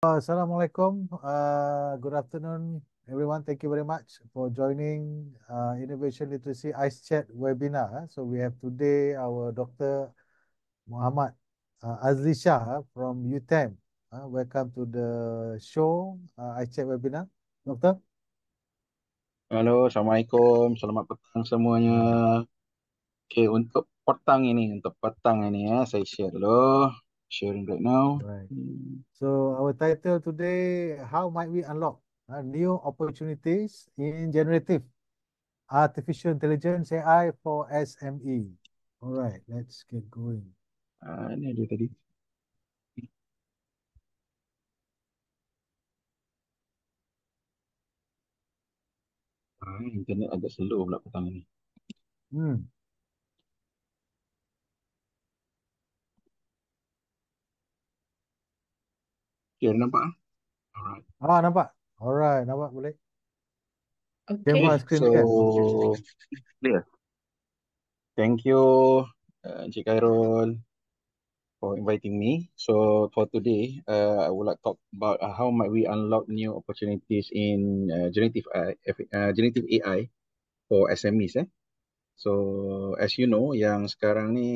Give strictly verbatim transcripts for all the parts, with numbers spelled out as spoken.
Assalamualaikum. Uh, good afternoon, everyone. Thank you very much for joining uh, Innovation Literacy Ice Chat webinar. eh. So we have today our Doctor Muhammad uh, Azli Shah uh, from U T E M. Uh, welcome to the show uh, Ice Chat webinar, Doctor. Halo, Assalamualaikum. Selamat petang semuanya. Right. Okey, untuk petang ini, untuk petang ini ya, saya share dulu. Sharing right now. Right. Hmm. So our title today: How might we unlock uh, new opportunities in generative artificial intelligence A I for S M E? All right, let's get going. Ah, ini dia tadi. Ah, internet agak slow pula petang ini. Hmm. Okey, ada nampak ah? Alright. Ah, nampak? Alright, nampak boleh. Okay, Camera Okay. screen so dekat. clear. Thank you, uh, Encik Khairul, for inviting me. So for today, uh, I would like to talk about uh, how might we unlock new opportunities in uh, generative uh, uh, generative A I for S M Es. Eh. So as you know, yang sekarang ni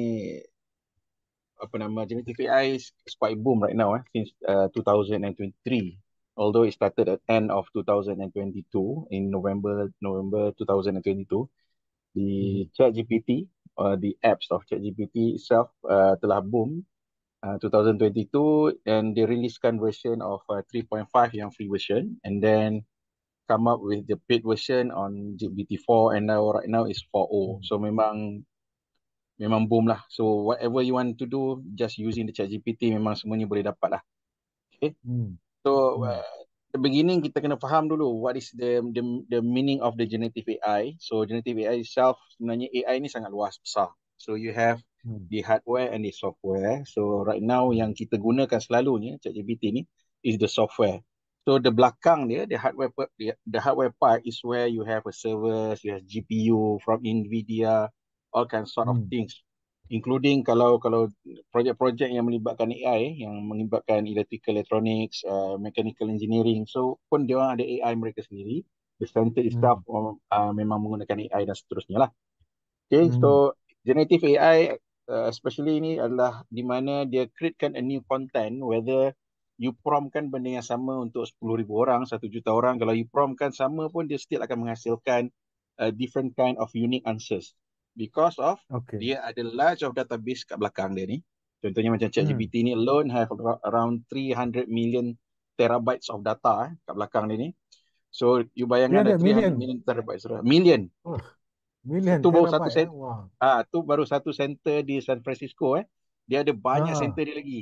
apa nama generative A I is, is quite boom right now eh, since uh, two thousand twenty-three. Although it started at end of two thousand twenty-two in November November two thousand twenty-two, Hmm. the ChatGPT uh, the apps of ChatGPT itself uh, telah boom uh, two thousand twenty-two, and they releasekan version of uh, three point five yang free version, and then come up with the paid version on G P T four, and now right now is four point oh. So memang memang boom lah. So whatever you want to do, just using the ChatGPT memang semuanya boleh dapat lah. Okay. Hmm. So Hmm. uh, the beginning kita kena faham dulu what is the the the meaning of the generative A I. So generative A I itself, sebenarnya A I ni sangat luas besar. So you have Hmm. the hardware and the software. So right now Hmm. yang kita gunakan selalunya ChatGPT ni is the software. So the belakang dia, the hardware the, the hardware part is where you have a servers, you have G P U from Nvidia, all kinds sort of Hmm. things. Including kalau kalau projek-projek yang melibatkan A I, yang melibatkan electrical electronics, uh, mechanical engineering, so pun dia orang ada A I mereka sendiri. The center itself Hmm. uh, memang menggunakan A I dan seterusnya lah. Okay, Hmm. so generative A I uh, especially ini adalah di mana dia createkan a new content, whether you promptkan benda yang sama untuk sepuluh ribu orang, satu juta orang, kalau you promptkan sama pun dia still akan menghasilkan a different kind of unique answers. Because of Okay. dia ada large of database kat belakang dia ni. Contohnya macam Hmm. ChatGPT ni alone have around three hundred million terabytes of data eh, kat belakang dia ni. So you bayangkan ada three hundred three hundred million. million terabytes. Million. Oh, million Itu baru satu terabyte. sen Eh? Wow. ah tu baru satu center di San Francisco eh. Dia ada banyak Ah. center dia lagi.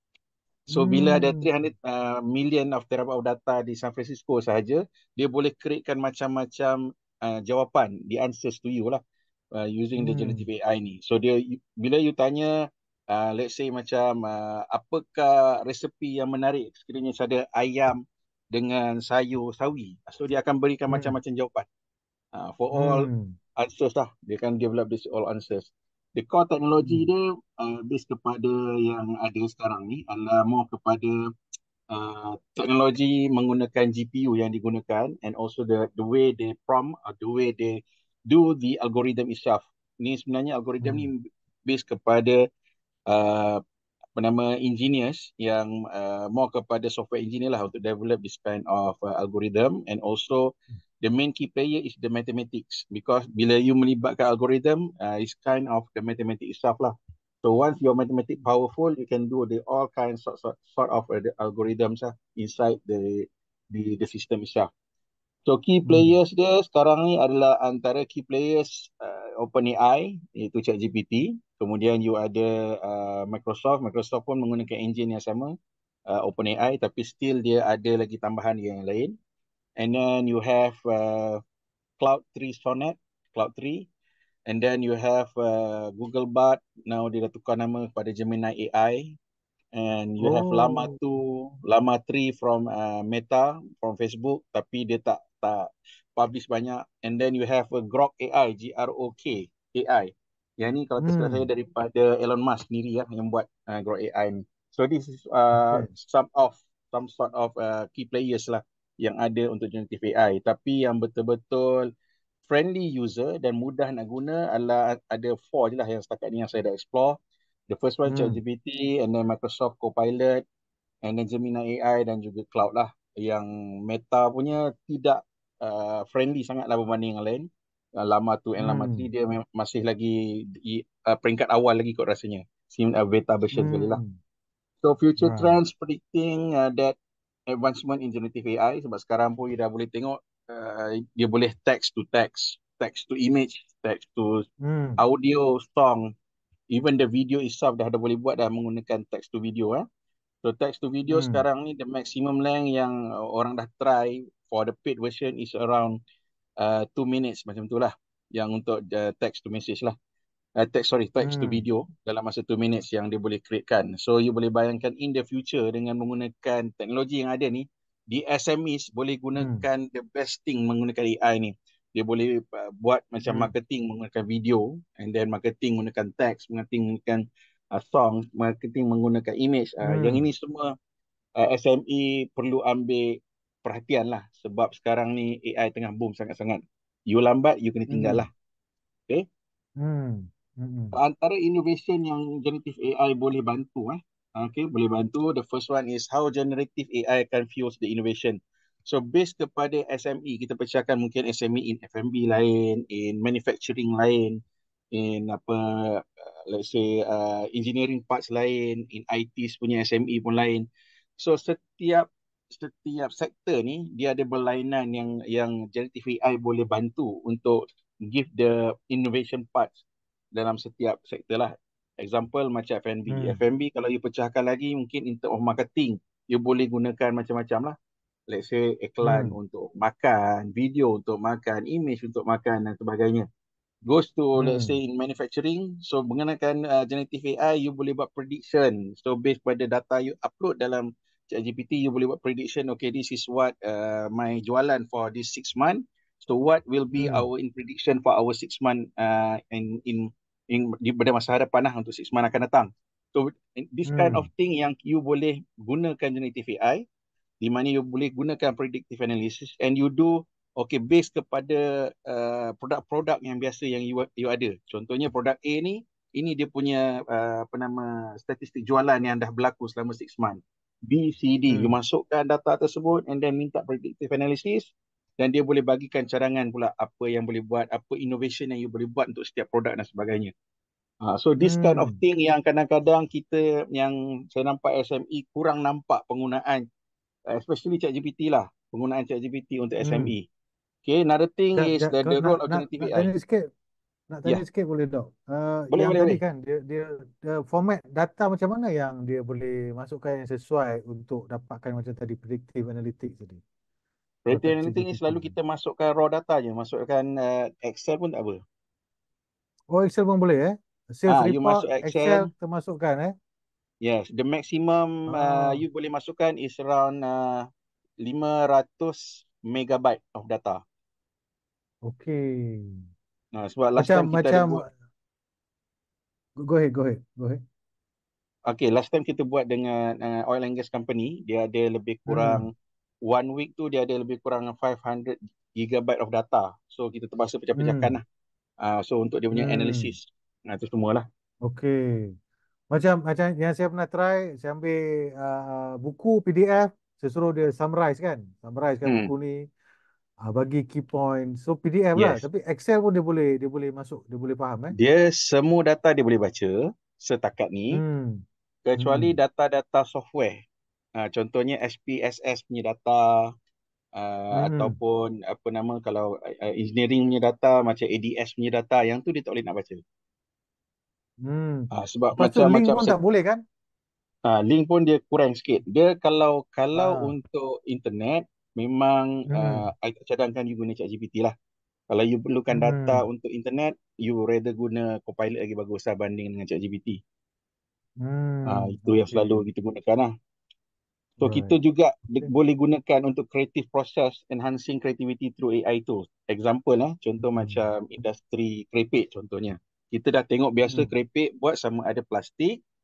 So bila ada Hmm. three hundred uh, million of terabyte of data di San Francisco sahaja, dia boleh createkan macam-macam uh, jawapan, the answers to you lah, uh, using the generative Hmm. A I ni. So dia bila you tanya, uh, let's say macam uh, apakah resepi yang menarik sekiranya ada ayam dengan sayur sawi, so dia akan berikan Hmm. macam-macam jawapan. Uh, for all Hmm. answers lah, dia akan develop this all answers. The core teknologi Hmm. dia uh, based kepada yang ada sekarang ni adalah more kepada uh, teknologi menggunakan G P U yang digunakan, and also the the way they prompt or the way they do the algorithm itself. Ni sebenarnya algorithm ni Hmm. based kepada uh, apa nama engineers yang uh, more kepada software engineer lah untuk develop this kind of uh, algorithm, and also the main key player is the mathematics, because bila you melibatkan algorithm, uh, is kind of the mathematics itself lah. So once your mathematics powerful, you can do the all kinds of sort, sort of uh, the algorithms lah inside the the the system itself. So key Hmm. players dia sekarang ni adalah antara key players uh, OpenAI, iaitu ChatGPT. Kemudian you ada uh, Microsoft. Microsoft pun menggunakan engine yang sama, uh, OpenAI, tapi still dia ada lagi tambahan yang lain. And then you have uh, Cloud three Sonnet, Cloud three. And then you have uh, Google Bard. Now dia dah tukar nama kepada Gemini A I. And you have Llama Oh. two, Llama three from uh, Meta, from Facebook, tapi dia tak tak publish banyak. And then you have a Grok A I, G R O K A I. Yang ni kalau tak silap saya Hmm. daripada Elon Musk sendiri ya, yang buat uh, Grok A I ni. So this is uh, Okay. some of some sort of uh, key players lah yang ada untuk generative A I. Tapi yang betul-betul friendly user dan mudah nak guna adalah ada four je lah yang setakat ni yang saya dah explore. The first one Hmm. ChatGPT, and then Microsoft Copilot, and then Gemini A I dan juga Cloud lah. Yang Meta punya tidak uh, friendly sangat lah berbanding yang lain. Yang lama tu and lama Hmm. three dia masih lagi di uh, peringkat awal lagi kot rasanya. Sim uh, beta version sekali lah. Hmm. So future Right. trends predicting uh, that advancement in generative A I, sebab sekarang pun you dah boleh tengok uh, dia boleh text to text, text to image, text to Hmm. audio, song, even the video itself dah ada boleh buat dah menggunakan text to video eh. So text to video Hmm. sekarang ni the maximum length yang uh, orang dah try for the paid version is around uh, two minutes macam tu lah, yang untuk uh, text to message lah. Uh, text sorry text to Hmm. video dalam masa two minutes yang dia boleh createkan. So you boleh bayangkan in the future dengan menggunakan teknologi yang ada ni, di S M Es boleh Hmm. gunakan the best thing menggunakan A I ni. Dia boleh uh, buat macam Hmm. marketing menggunakan video, and then marketing menggunakan text, marketing menggunakan uh, song, marketing menggunakan image. Uh, yang Hmm. ini semua uh, S M E perlu ambil perhatian lah, sebab sekarang ni A I tengah boom sangat-sangat. You lambat, you kena tinggal lah. Hmm. Okay. Hmm. Hmm. Antara innovation yang generative A I boleh bantu eh. Okay, boleh bantu. The first one is how generative A I can fuel the innovation. So based kepada S M E, kita pecahkan mungkin S M E in F and B lain, in manufacturing lain, in apa uh, let's say uh, engineering parts lain, in I T punya S M E pun lain. So setiap setiap sektor ni dia ada berlainan yang yang generative A I boleh bantu untuk give the innovation parts dalam setiap sektor lah. Example macam F and B. Hmm. F and B kalau you pecahkan lagi mungkin in term of marketing, you boleh gunakan macam-macam lah. Let's say iklan Hmm. untuk makan, video untuk makan, image untuk makan dan sebagainya. Goes to let's say Hmm. in manufacturing, so menggunakan uh, generative A I, you boleh buat prediction. So based pada data you upload dalam ChatGPT, you boleh buat prediction, okay, this is what uh, my jualan for this six month. So what will be Hmm. our in prediction for our six month uh, in in in di pada masa hadapan lah untuk six month akan datang. So this kind of Hmm. thing yang you boleh gunakan generative A I, di mana you boleh gunakan predictive analysis, and you do okay based kepada uh, produk-produk yang biasa yang you, you ada. Contohnya produk A ni, ini dia punya uh, apa nama statistik jualan yang dah berlaku selama six month. B, C, D, you Hmm. masukkan data tersebut and then minta predictive analysis, dan dia boleh bagikan cadangan pula apa yang boleh buat, apa innovation yang you boleh buat untuk setiap produk dan sebagainya. Uh, so this kind of Hmm. thing yang kadang-kadang kita, yang saya nampak S M E kurang nampak penggunaan, especially ChatGPT lah, penggunaan ChatGPT untuk S M Hmm. E. Okay, another thing Jap, is jap. the, Kau the nak role of nak generative nak A I. tanya sikit, nak tanya Ya, sikit boleh tak? Uh, boleh, yang boleh, tadi boleh. kan dia dia, dia format data macam mana yang dia boleh masukkan yang sesuai untuk dapatkan macam tadi predictive analytics tadi. Kalau Data kat analytics ni ChatGPT. selalu kita masukkan raw data je, masukkan uh, Excel pun tak apa. Oh, Excel pun boleh eh? Sales Ah, you report, masuk Excel Excel, termasukkan eh? yes, the maximum uh, Ah, you boleh masukkan is around uh, lima ratus megabyte of data. okay. Nah, sebab last Macam time kita ada macam buat, go ahead, go ahead, go ahead. okay, last time kita buat dengan uh, oil and gas company, dia ada lebih Hmm. kurang one week tu dia ada lebih kurang five hundred gigabyte of data. So kita terpaksa pecah-pecahkan Hmm. lah. Uh, so untuk dia punya Hmm. analysis. Nah, itu semualah. Okay. Macam macam yang saya pernah try, saya ambil uh, buku P D F, saya suruh dia summarize kan, summarizekan Hmm. buku ni, uh, bagi key point. So P D F lah, Yes. tapi Excel pun dia boleh dia boleh masuk, dia boleh faham eh. Dia semua data dia boleh baca setakat ni, Hmm. kecuali Hmm. data-data software. Uh, contohnya S P S S punya data, uh, Hmm. ataupun apa nama kalau uh, engineering punya data macam A D S punya data, yang tu dia tak boleh nak baca. Hmm. Uh, sebab Lepas tu link macam-macam pun tak boleh kan? uh, link pun dia kurang sikit. Dia kalau kalau Ah. untuk internet memang uh, Hmm. I tak cadangkan you guna ChatGPT lah. Kalau you perlukan data Hmm. untuk internet, you rather guna Copilot lagi bagus lah banding dengan ChatGPT. Ah, Hmm. itu yang selalu Okay. kita gunakan lah. So kita Right. juga Okay. boleh gunakan untuk creative process, enhancing creativity through A I tu. Example eh, contoh Hmm. macam industri kerepek contohnya. Kita dah tengok biasa Hmm. kerepek buat sama ada plastik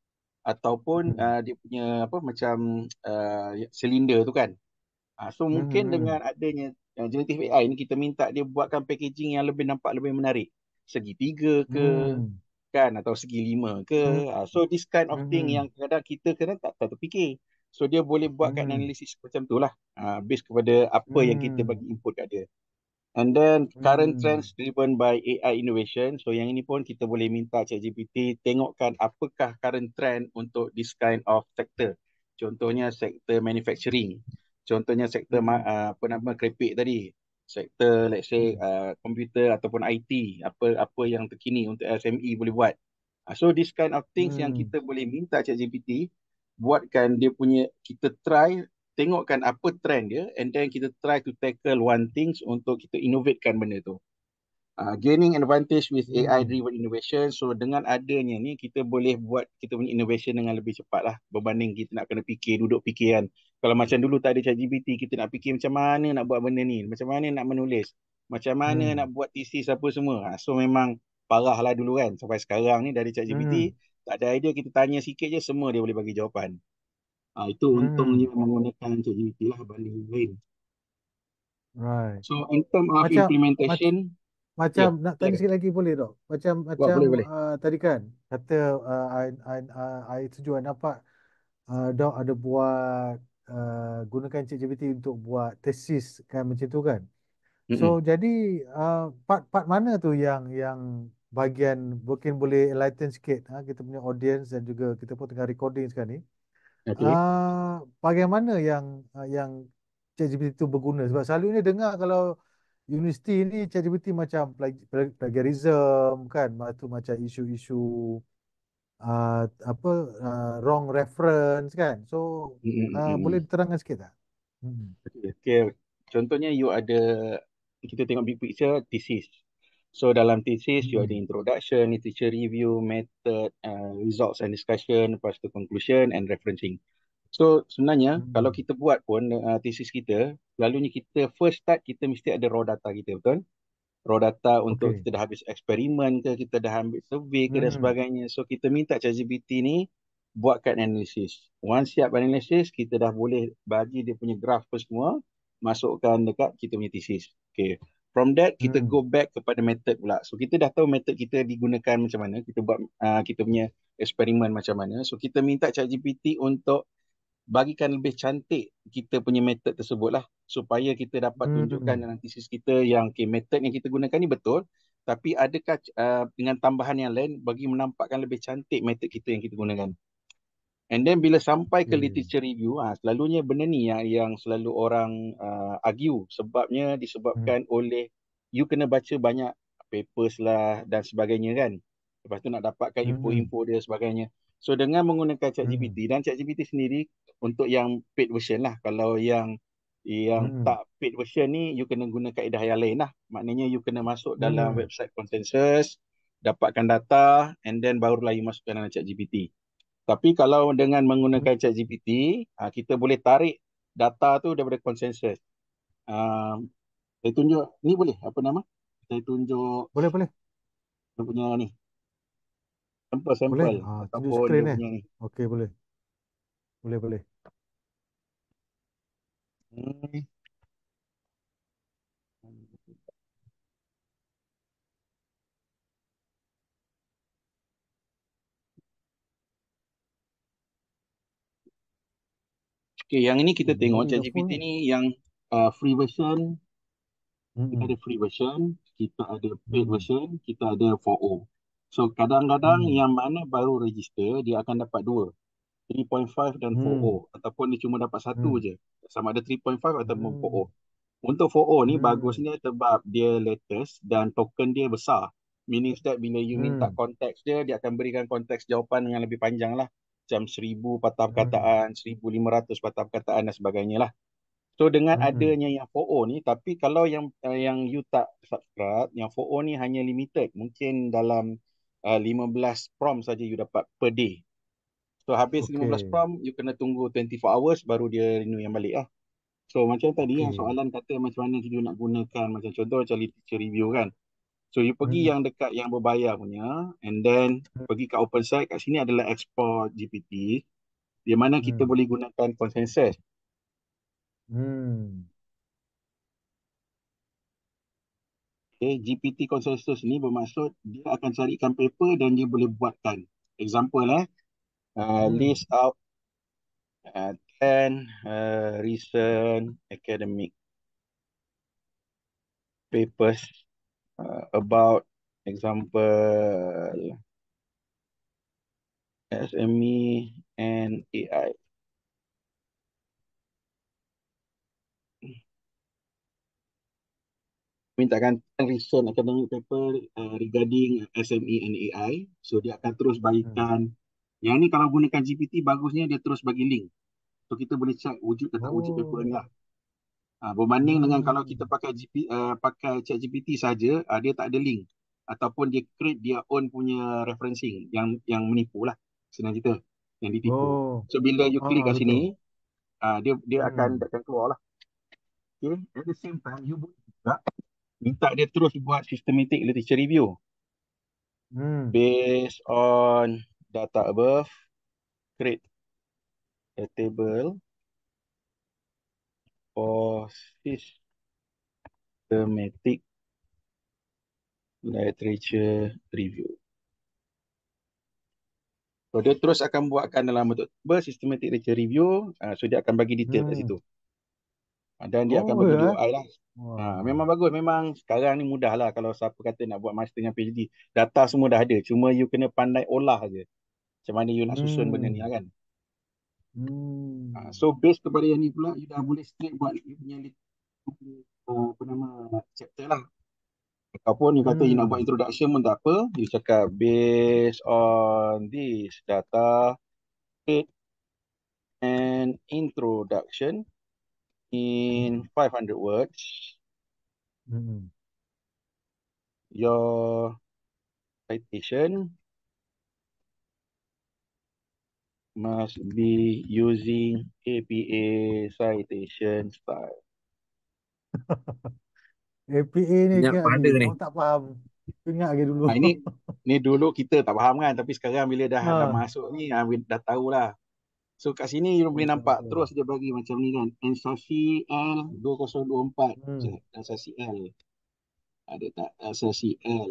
ataupun Hmm. uh, dia punya apa macam uh, silinder tu kan. Uh, so Hmm. mungkin Hmm. dengan adanya uh, generative A I ni kita minta dia buatkan packaging yang lebih nampak lebih menarik. Segitiga ke Hmm. kan atau segi lima Hmm. ke. Uh, so this kind of thing Hmm. yang kadang kita kadang tak tak terfikir. So dia boleh buatkan Hmm. analisis macam tu lah. Uh, based kepada apa yang kita Hmm. bagi input kat dia. And then current Hmm. trends driven by A I innovation. So yang ini pun kita boleh minta ChatGPT tengokkan apakah current trend untuk this kind of sector. Contohnya sektor manufacturing. Contohnya sektor ma- Hmm. uh, apa nama kerepek tadi. Sektor let's say Hmm. uh, komputer ataupun I T. Apa apa yang terkini untuk S M E boleh buat. Uh, so this kind of things yang Hmm. kita boleh minta ChatGPT buatkan dia punya kita try tengokkan apa trend dia and then kita try to tackle one things untuk kita innovatekan benda tu. Uh, gaining advantage with A I Hmm. driven innovation. So dengan adanya ni kita boleh buat kita punya innovation dengan lebih cepat lah berbanding kita nak kena fikir, duduk fikir kan. Kalau macam dulu tak ada ChatGPT, kita nak fikir macam mana nak buat benda ni, macam mana nak menulis, macam mana nak Hmm. buat thesis apa semua. Ha, so memang parah lah dulu kan. Sampai sekarang ni dari Hmm. ChatGPT, tak ada idea kita tanya sikit je semua dia boleh bagi jawapan. Ah, itu Hmm. untungnya menggunakan ChatGPT lah banding yang lain. Right. So in term of Macam mac, implementation, macam ya, nak tanya silakan. sikit lagi boleh dok? Macam Buat macam boleh boleh. uh, tadi kan kata uh, I, I, uh, I setuju I nampak uh, dok ada buat uh, gunakan ChatGPT untuk buat tesis kan macam tu kan. So Mm-mm. jadi uh, part-part mana tu yang yang bagian mungkin boleh enlighten sikit ha, kita punya audience dan juga kita pun tengah recording sekarang ni. Okay. Uh, bagaimana yang uh, yang ChatGPT itu berguna? Sebab selalunya dengar kalau universiti ni ChatGPT macam plag- plag- plagiarism kan, ma- tu macam isu-isu uh, apa uh, wrong reference kan. So uh, boleh Mm-mm. diterangkan sikit tak? Hmm. Okay. Okay. Contohnya you ada, kita tengok big picture, thesis. So dalam thesis, you ada Hmm. introduction, literature review, method, uh, results and discussion, lepas tu conclusion and referencing. So sebenarnya kalau Hmm. kita buat pun uh, thesis kita, selalunya kita first start kita mesti ada raw data kita, betul? Raw data untuk Okey. kita dah habis eksperimen ke, kita dah ambil survey ke dan Hmm. sebagainya. So kita minta ChatGPT ni buatkan analisis. Once siap analisis, kita dah boleh bagi dia punya graph apa semua, masukkan dekat kita punya thesis. Okay. From that, kita Hmm. go back kepada method pula. So kita dah tahu method kita digunakan macam mana, kita buat uh, kita punya eksperimen macam mana. So kita minta ChatGPT untuk bagikan lebih cantik kita punya method tersebut lah supaya kita dapat tunjukkan Hmm. dalam thesis kita yang okay, method yang kita gunakan ni betul tapi adakah uh, dengan tambahan yang lain bagi menampakkan lebih cantik method kita yang kita gunakan. And then bila sampai ke Okey. literature review, ha, selalunya benda ni yang, yang selalu orang uh, argue sebabnya Hmm. disebabkan oleh you kena baca banyak papers lah dan sebagainya kan. Lepas tu nak dapatkan Hmm. info-info dia sebagainya. So dengan menggunakan Hmm. ChatGPT dan ChatGPT sendiri untuk yang paid version lah. Kalau yang yang Hmm. tak paid version ni you kena guna kaedah yang lain lah. Maknanya you kena masuk dalam Hmm. website consensus, dapatkan data and then barulah you masukkan dalam ChatGPT. Tapi kalau dengan Hmm. menggunakan ChatGPT, ah, kita boleh tarik data tu daripada konsensus. Ah, saya tunjuk, ni boleh, apa nama? Saya tunjuk Boleh boleh. dia punya ni, Boleh. sampel-sampel Ah, tunjuk ataupun dia skrin eh. punya ni. Okey boleh. Boleh boleh. Hmm. Okay, yang ini kita Oh, tengok memori dah full ChatGPT kan? ni yang uh, free version, kita Hmm. ada free version, kita ada paid Hmm. version, kita ada four O. So kadang-kadang Hmm. yang mana baru register, dia akan dapat dua. three point five dan four O Hmm. ataupun dia cuma dapat satu Hmm. je sama ada three point five ataupun four O. Hmm. Untuk four O ni Hmm. bagusnya sebab dia latest dan token dia besar. Meaning that bila you minta Hmm. konteks dia, dia akan berikan konteks jawapan yang lebih panjang lah. Macam seribu patah Hmm. perkataan, seribu lima ratus patah perkataan dan sebagainya lah. So dengan Hmm. adanya yang four O ni, tapi kalau yang uh, yang you tak subscribe, yang four O ni hanya limited. Mungkin dalam uh, lima belas prompt saja you dapat per day. So habis lima belas Okey. prompt, you kena tunggu dua puluh four hours baru dia renew yang balik lah. So macam tadi yang Okey. soalan kata macam mana kita nak gunakan macam contoh macam literature review kan. So you pergi Hmm. yang dekat yang berbayar punya, and then pergi kat open site. Kat sini adalah export G P T, di mana kita Hmm. boleh gunakan consensus. Hmm. Okay, G P T consensus ni bermaksud dia akan carikan paper dan dia boleh buatkan. Example eh, uh, Hmm. list out uh, ten uh, recent academic papers uh, about example S M E and A I. Mintakan recent academic paper uh, regarding S M E and A I. So dia akan terus Hmm. bagikan. Yang ni kalau gunakan G P T, bagusnya dia terus bagi link. So kita boleh check wujud ke tak wujud paper ni Oh. lah. Uh, berbanding dengan kalau kita Hmm. pakai G P, uh, pakai chat G P T saja, uh, dia tak ada link. Ataupun dia create dia own punya referencing yang yang menipu lah. Senang cerita. Yang ditipu. Oh. So bila you klik Ah, kat betul. sini, uh, dia dia akan, Hmm. dia akan keluar lah. Okay. At the same time, you boleh juga minta dia terus buat systematic literature review Hmm. based on data above, create a table for systematic literature review. So dia terus akan buatkan dalam bentuk table systematic literature review. Uh, so dia akan bagi detail kat Hmm. situ. Uh, dan dia akan Oh bagi ya. D O I lah. Uh, Wah. memang bagus. Memang sekarang ni mudah lah kalau siapa kata nak buat master dengan PhD. Data semua dah ada. Cuma you kena pandai olah je. Macam mana you nak susun benda ni Hmm. lah kan. Uh, Hmm. so based kepada yang ni pula, you dah boleh straight buat you punya uh, apa nama chapter lah. Ataupun you kata you nak buat Hmm. introduction pun tak apa. You cakap based on this data, create an introduction in Hmm. five hundred words. Hmm. Your citation must be using A P A citation style. A P A ni Banyak kan ni, pada ni. orang tak faham. Ingat lagi dulu. Ha, ini ni dulu kita tak faham kan, tapi sekarang bila dah dah Ha. masuk ni, ha, dah tahulah. So kat sini you boleh Betul, nampak betul. terus dia bagi macam ni kan. Ansasi L dua kosong dua empat. Hmm. Ansasi L. Ada tak Ansasi L?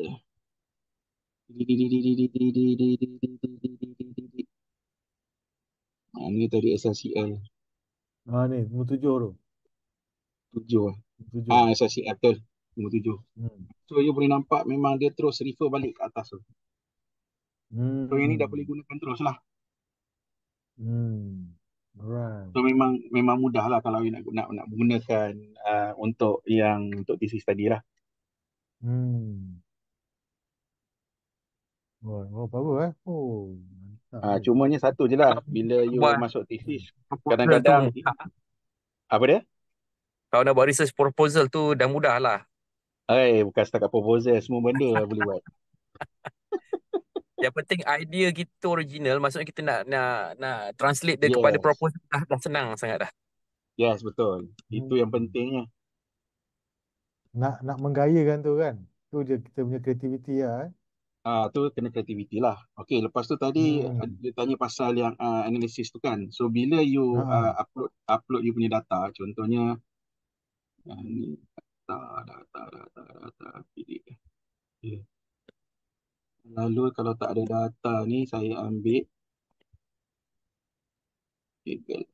Ha, ni tadi Ansasi L Ha ni, nombor tujuh tu. tujuh. Nombor tujuh. Ah, Ansasi L betul. Nombor tujuh. Hmm. So you boleh nampak memang dia terus refer balik ke atas tu. So yang ni dah boleh Hmm. gunakan terus lah. Hmm. Alright. So memang memang mudah lah kalau you nak nak, nak gunakan uh, untuk yang untuk thesis tadi lah. Hmm. Oh, oh bagus eh. Oh, mantap Uh, tu. cumanya satu je lah. Kalau Bila you buat masuk Hmm. thesis, proposal tu kadang-kadang mudah. apa dia? Kalau nak buat research proposal tu dah mudah lah. Eh, bukan setakat proposal, semua benda lah boleh buat. Yang penting idea kita original, maksudnya kita nak nak nak translate dia kepada Yes, proposal dah, dah senang sangat dah. yes betul. Itu yang Hmm. pentingnya. Nak nak menggayakan tu kan. Tu je kita punya kreativiti lah eh. Ah, tu kena creativity lah. Okay, lepas tu tadi uh, Hmm. dia tanya pasal yang uh, analysis tu kan. So bila you uh, Ha. upload upload you punya data, contohnya uh, ni data data data data P D F. Okay. Lalu kalau tak ada data ni saya ambil Google.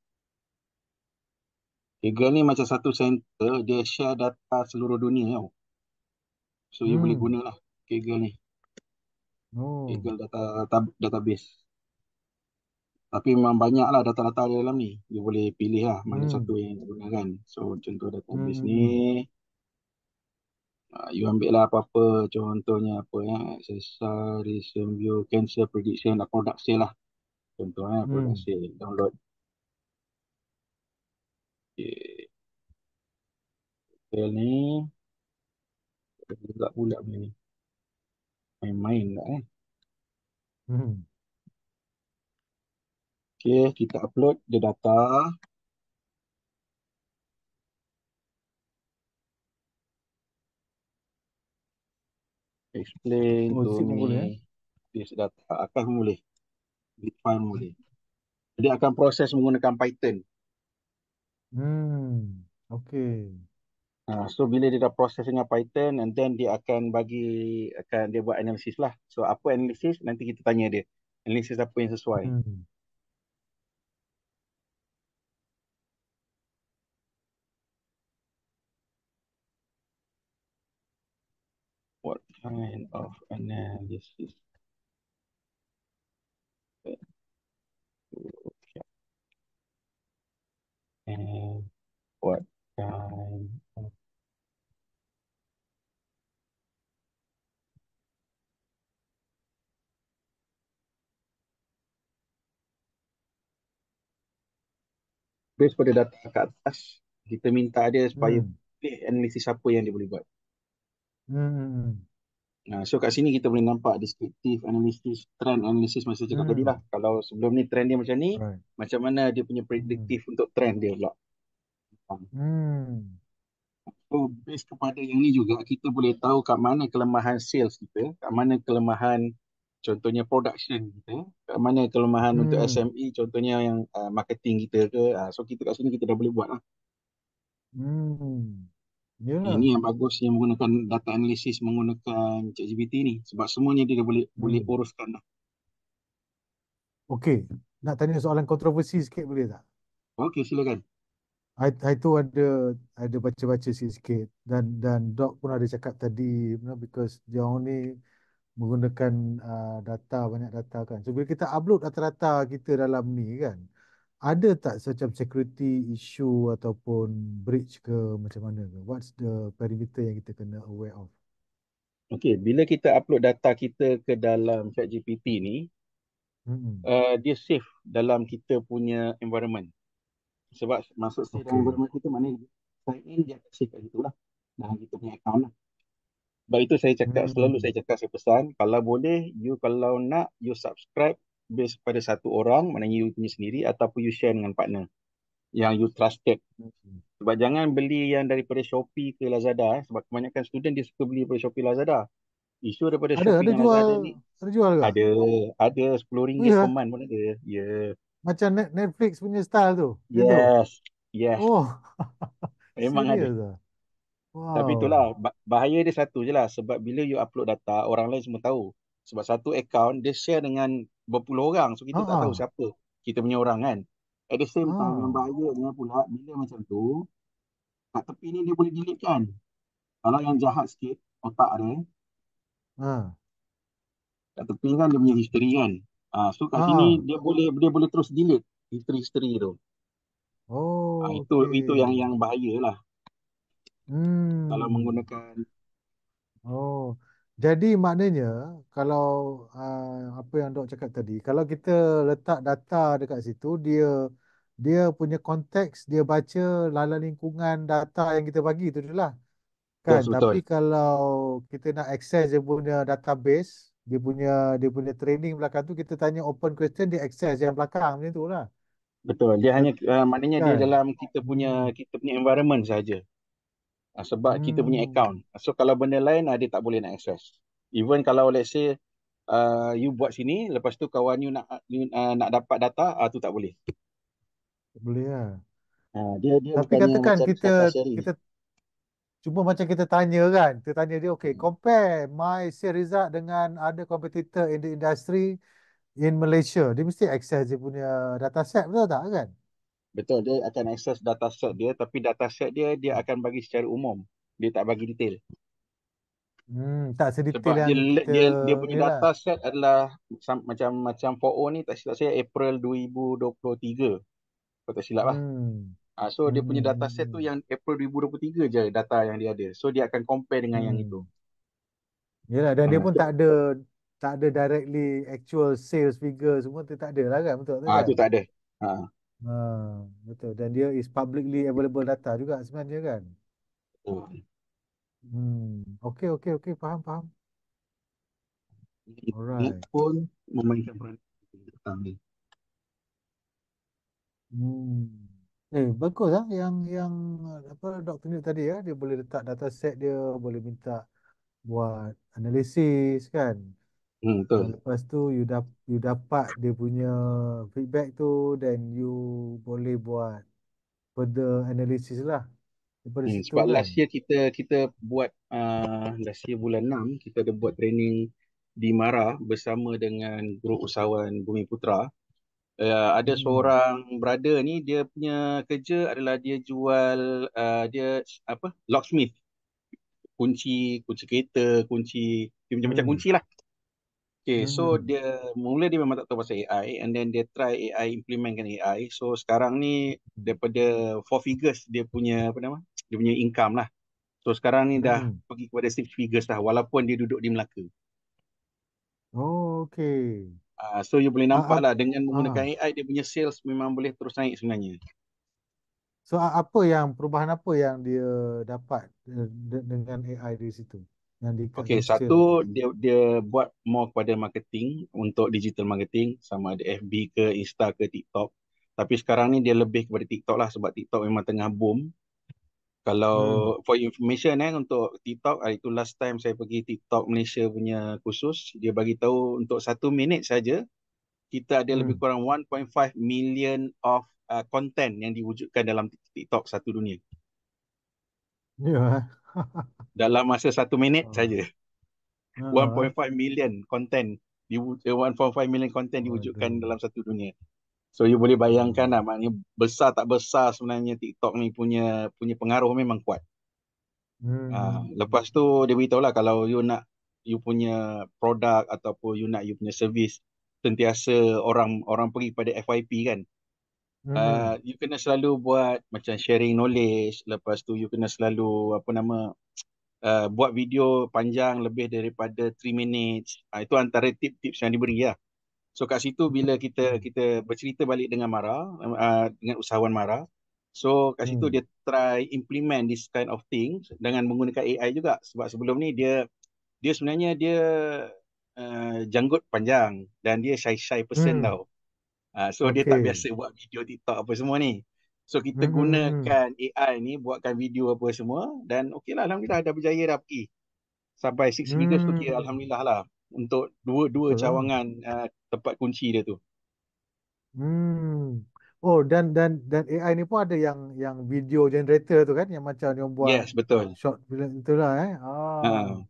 Google ni macam satu center, dia share data seluruh dunia tau. So you boleh Hmm. gunalah Google ni. Oh. Google data, data database. Tapi memang banyak lah data-data di dalam ni. You boleh pilih lah mana Hmm. satu yang nak gunakan. So contoh Hmm. database Hmm. ni, Hmm. uh, you ambil lah apa-apa. Contohnya apa ya, sesar, recent view, cancer prediction, lah, product sale lah. Contohnya product Hmm. sale, download. Okay. Sale ni, juga pula benda ni. Main-main lah eh. Hmm. Okay, kita upload the data. Explain Oh, to zip pun me boleh eh? this data. Akan pun boleh. Big file pun boleh. Dia akan proses menggunakan Python. Hmm, okay. Uh, so bila dia dah proses dengan Python, and then dia akan bagi, akan dia buat analisis lah. So apa analisis, nanti kita tanya dia. Analisis apa yang sesuai. Hmm. What kind of analysis? And what kind of based pada data kat atas, kita minta dia supaya Hmm. pilih analisis apa yang dia boleh buat. Hmm. Hmm. Hmm. Nah, so kat sini kita boleh nampak descriptive analysis, trend analysis masa cakap tadi lah. Hmm. Kalau sebelum ni trend dia macam ni, Right. macam mana dia punya Hmm. prediktif untuk trend dia pula. Hmm. So based kepada yang ni juga, kita boleh tahu kat mana kelemahan sales kita, kat mana kelemahan contohnya production kita, kat mana kelemahan untuk Hmm. S M E contohnya yang uh, marketing kita ke. Uh, so kita kat sini kita dah boleh buat lah. Hmm. Eh, Yalah. Ini yang bagus yang menggunakan data analisis menggunakan ChatGPT ni, sebab semuanya dia dah boleh boleh Hmm. uruskan lah. Okay. Nak tanya soalan kontroversi sikit boleh tak? Okey, silakan. I, I tu ada ada baca-baca sikit dan dan Doc pun ada cakap tadi, you know, because dia orang ni menggunakan uh, data, banyak data kan. So bila kita upload data-data kita dalam ni kan, ada tak macam security issue ataupun breach ke macam mana ke? What's the perimeter yang kita kena aware of? Okey, bila kita upload data kita ke dalam ChatGPT ni, Hmm. uh, dia safe dalam kita punya environment. Sebab masuk safe dalam Okay. environment kita, maknanya sign in dia akan safe kat situ lah, dalam kita punya account lah. Sebab itu saya cakap, selalu saya Hmm. cakap, saya pesan, kalau boleh, you kalau nak, you subscribe based pada satu orang, maknanya you punya sendiri, ataupun you share dengan partner yang you trusted. Hmm. Sebab jangan beli yang daripada Shopee ke Lazada, eh. Sebab kebanyakan student dia suka beli daripada Shopee Lazada. Isu daripada Ada Shopee ada dengan jual Lazada ni ada jual ke? ada, ada sepuluh Oh ringgit per ya, month pun ada. Ya. Yeah. macam Net- Netflix punya style tu. Macam tu. Yes. Yes. Oh, Memang ada. serius ah. Tapi Wow. itulah, ba- bahaya dia satu je lah. Sebab bila you upload data, orang lain semua tahu. Sebab satu account, dia share dengan berpuluh orang. So, kita tak tahu Ah, siapa kita punya orang kan. At the same time, yang ah, bahaya dengan pula, bila macam tu, kat tepi ni dia boleh delete kan. Kalau yang jahat sikit, otak dia, ah, kat tepi kan dia punya history kan. Ah, so, kat sini, ah. dia boleh dia boleh terus delete history-history tu. Ah, Oh, itu itu yang okay. yang bahaya lah. Kalau Hmm. menggunakan, Oh, jadi maknanya kalau uh, apa yang Dok cakap tadi, kalau kita letak data dekat situ, dia dia punya konteks, dia baca lala lingkungan data yang kita bagi tu je lah. Kan, yes, tapi betul. kalau kita nak access dia punya database, dia punya dia punya training belakang tu, kita tanya open question, dia access yang belakang macam tu lah. Betul. Dia hanya Tet- uh, maknanya dia Kan? dalam kita punya Hmm. kita punya environment saja. Uh, sebab kita punya account. Hmm. So kalau benda lain uh, dia tak boleh nak access. Even kalau let's say uh, you buat sini, lepas tu kawan you nak you, uh, nak dapat data, uh, tu tak boleh. Boleh lah. Uh, dia dia Tapi bukannya katakan macam kita data sharing. kita cuma macam kita tanya kan, kita tanya dia, okay, compare my sales result dengan other competitor in the industry in Malaysia. Dia mesti access dia punya data set, betul tak kan? Betul, dia akan access data set dia, tapi data set dia dia akan bagi secara umum. Dia tak bagi detail. Hmm, tak sedetail Sebab dia yang kita dia dia punya ni lah. data set adalah sam- macam macam empat O ni, tak silap saya April dua ribu dua puluh tiga. Kalau tak silap lah. Hmm. Ah, so Hmm. dia punya Hmm. data set tu Hmm. yang April dua ribu dua puluh tiga je data yang dia ada. So dia akan compare dengan yang itu. Hmm. Yalah, dan dia Ah, pun so, tak ada tak ada directly actual sales figure semua tu tak ada lah kan, betul tak ah kan? tu tak ada. Ah, Ha, betul. Dan dia is publicly available data juga sebenarnya kan? betul. Hmm. Okay, okay, okay. Faham, faham. Internet Alright. pun memainkan peranan petang ni. Hmm. Eh, bagus lah yang yang apa Doktor tunjuk tadi ya, dia boleh letak data set dia, boleh minta buat analisis kan. Hmm, Ah, betul. lepas tu you dap you dapat dia punya feedback tu, then you boleh buat further analysis lah daripada Hmm, situ sebab kan. last year kita kita buat uh, last year bulan enam kita ada buat training di Mara bersama dengan grup usahawan Bumi Putra. Uh, ada Hmm. seorang brother ni dia punya kerja adalah dia jual uh, dia apa locksmith, kunci kunci kereta, kunci dia macam-macam Hmm. kunci lah. Okay, so Hmm. dia mula dia memang tak tahu pasal A I and then dia try A I, implementkan A I. So sekarang ni daripada four figures dia punya apa nama? Dia punya income lah. So sekarang ni dah Hmm. pergi kepada six figures lah walaupun dia duduk di Melaka. Oh, okay. Uh, so you boleh Ah, nampak ah, lah dengan ah. menggunakan A I dia punya sales memang boleh terus naik sebenarnya. So a- apa yang perubahan apa yang dia dapat eh, de- dengan A I di situ yang Okay, diikatkan sale tu? satu dia dia buat more kepada marketing untuk digital marketing sama ada F B ke Insta ke TikTok. Tapi sekarang ni dia lebih kepada TikTok lah sebab TikTok memang tengah boom. Kalau Hmm. for information eh untuk TikTok, ah, itu last time saya pergi TikTok Malaysia punya kursus, dia bagi tahu untuk satu minit saja kita ada lebih Hmm. kurang one point five million of uh, content yang diwujudkan dalam TikTok satu dunia. Ya. Dalam masa satu minit Oh. saja, Ah, ah. one point five million content diwu- eh, one point five million content diwujudkan Waduh. dalam satu dunia. So you boleh bayangkan Hmm. lah, maknanya besar tak besar sebenarnya TikTok ni punya punya pengaruh memang kuat. Ah, Hmm. lepas tu dia beritahu lah kalau you nak you punya produk ataupun you nak you punya service sentiasa orang orang pergi pada F Y P kan. Uh, Hmm. you kena selalu buat macam sharing knowledge. Lepas tu you kena selalu apa nama uh, buat video panjang lebih daripada three minutes. Ah, itu antara tip-tips yang diberi lah. So kat situ bila kita Hmm. kita bercerita balik dengan Mara, uh, dengan usahawan Mara, so kat situ Hmm. dia try implement this kind of things dengan menggunakan A I juga. Sebab sebelum ni dia dia sebenarnya dia uh, janggut panjang dan dia shy-shy person Hmm. tau. Uh, so dia tak Okay. biasa buat video TikTok apa semua ni. So kita Hmm. Hmm. Hmm. gunakan A I ni buatkan video apa semua dan okey lah Alhamdulillah dah berjaya dah pergi. Sampai six figures tu kira Hmm. Alhamdulillah lah untuk dua-dua Betul lah. cawangan uh, tempat kunci dia tu. Hmm. Oh, dan dan dan A I ni pun ada yang yang video generator tu kan, yang macam yang buat Yes, betul. short film itulah eh. Ah. Ha.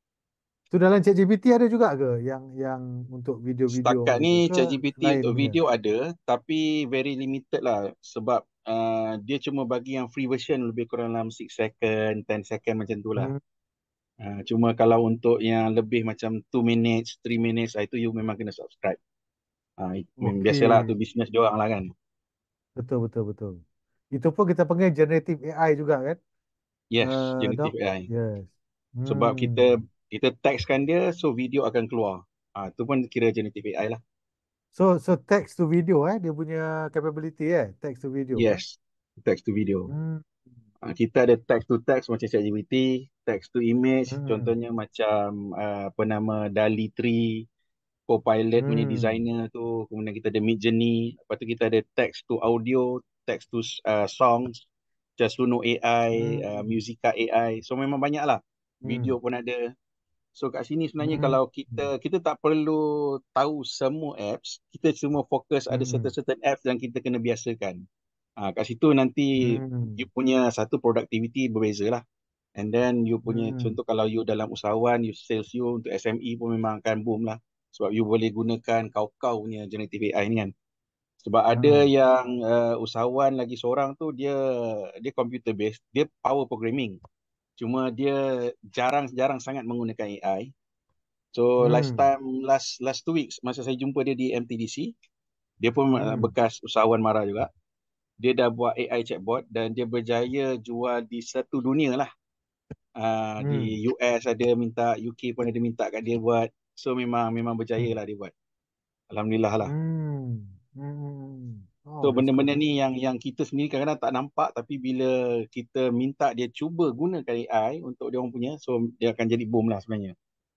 Tu dalam ChatGPT ada juga ke yang yang untuk video-video Setakat itu ni ke ChatGPT lain untuk punya? video ada tapi very limited lah sebab uh, dia cuma bagi yang free version lebih kurang dalam six second, ten second macam tu lah. Hmm. Uh, cuma kalau untuk yang lebih macam two minutes, three minutes, ah, itu you memang kena subscribe. Uh, biasalah tu Okey. bisnes dia orang lah kan. Betul betul betul. Itu pun kita panggil generative A I juga kan? Yes, Uh, Dok. generative A I. Yes. Sebab kita Hmm. kita textkan dia so video akan keluar. Ah, tu pun kira generative A I lah. So so text to video eh dia punya capability eh, text to video eh. Yes, text to video. Hmm. Ah, kita ada text to text macam ChatGPT, text to image Hmm. contohnya macam uh, apa nama DALL-E three, Copilot punya Hmm. designer tu, kemudian kita ada Midjourney, lepas tu kita ada text to audio, text to uh, songs, macam Suno A I, uh, Hmm. Musica A I. So memang banyak lah. Hmm. Video pun ada. So kat sini sebenarnya Hmm. kalau kita kita tak perlu tahu semua apps, kita cuma fokus ada Hmm. certain-certain apps yang kita kena biasakan. Ah, kat situ nanti Hmm. you punya satu productivity berbeza lah. And then you punya Hmm. contoh kalau you dalam usahawan, you sales you untuk S M E pun memang akan boom lah. Sebab you boleh gunakan kau-kau punya generative A I ni kan. Sebab ada Hmm. yang uh, usahawan lagi seorang tu dia dia computer based, dia power programming. Cuma dia jarang-jarang sangat menggunakan A I. So last Hmm. time last last two weeks masa saya jumpa dia di M T D C, dia pun uh, Hmm. bekas usahawan Mara juga. Dia dah buat A I chatbot dan dia berjaya jual di satu dunia lah. Uh, Hmm. di U S ada minta, U K pun ada minta kat dia buat. So memang memang berjaya Hmm. lah dia buat. Alhamdulillah lah. Hmm. Hmm. So Oh, that's benda-benda good. ni yang yang kita sendiri kadang-kadang tak nampak tapi bila kita minta dia cuba gunakan A I untuk dia orang punya, so dia akan jadi boom lah sebenarnya.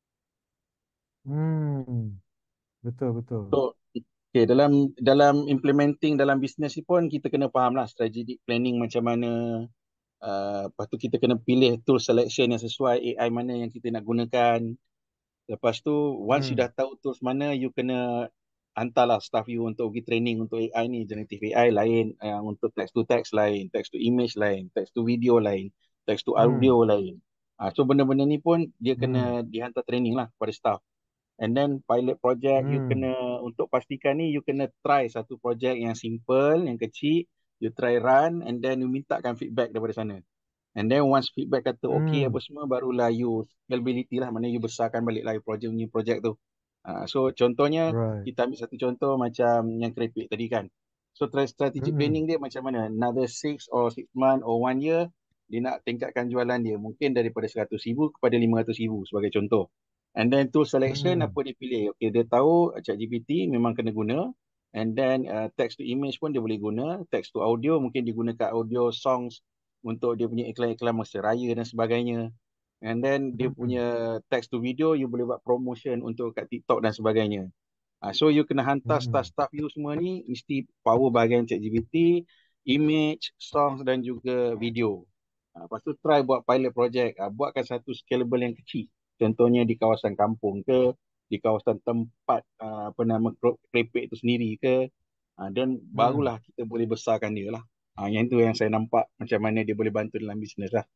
Hmm. Betul betul. So okay, dalam dalam implementing dalam bisnes ni pun kita kena faham lah strategic planning macam mana. Uh, lepas tu kita kena pilih tool selection yang sesuai A I mana yang kita nak gunakan. Lepas tu once you Hmm. dah tahu tools mana, you kena hantarlah staff you untuk pergi training untuk A I ni. Generative A I lain, uh, untuk text to text lain, text to image lain, text to video lain, text to Hmm. audio lain. Uh, so benda-benda ni pun dia Hmm. kena dihantar training lah kepada staff. And then pilot project, you Hmm. kena, untuk pastikan ni, you kena try satu project yang simple, yang kecil, you try run, and then you mintakan feedback daripada sana. And then once feedback kata okay Hmm. apa semua, barulah you scalability lah, mana you besarkan balik lah project punya project tu. Uh, so contohnya, Right. kita ambil satu contoh macam yang keripik tadi kan. So tra- strategic Hmm. planning dia macam mana? Another six or six month or one year, dia nak tingkatkan jualan dia. Mungkin daripada seratus ribu kepada lima ratus ribu sebagai contoh. And then tool selection, Hmm. apa dia pilih? Okay, dia tahu ChatGPT memang kena guna. And then uh, text to image pun dia boleh guna. Text to audio mungkin digunakan audio songs untuk dia punya iklan-iklan masa raya dan sebagainya. And then dia Hmm. punya text to video, you boleh buat promotion untuk kat TikTok dan sebagainya. Uh, so you kena hantar Hmm. staff-staff you semua ni mesti power bahagian ChatGPT, image, songs dan juga video. Uh, lepas tu try buat pilot project. Uh, buatkan satu scalable yang kecil. Contohnya di kawasan kampung ke, di kawasan tempat uh, apa nama keripik itu sendiri ke. Uh, dan Hmm. barulah kita boleh besarkan dia lah. Uh, yang tu yang saya nampak macam mana dia boleh bantu dalam bisnes lah.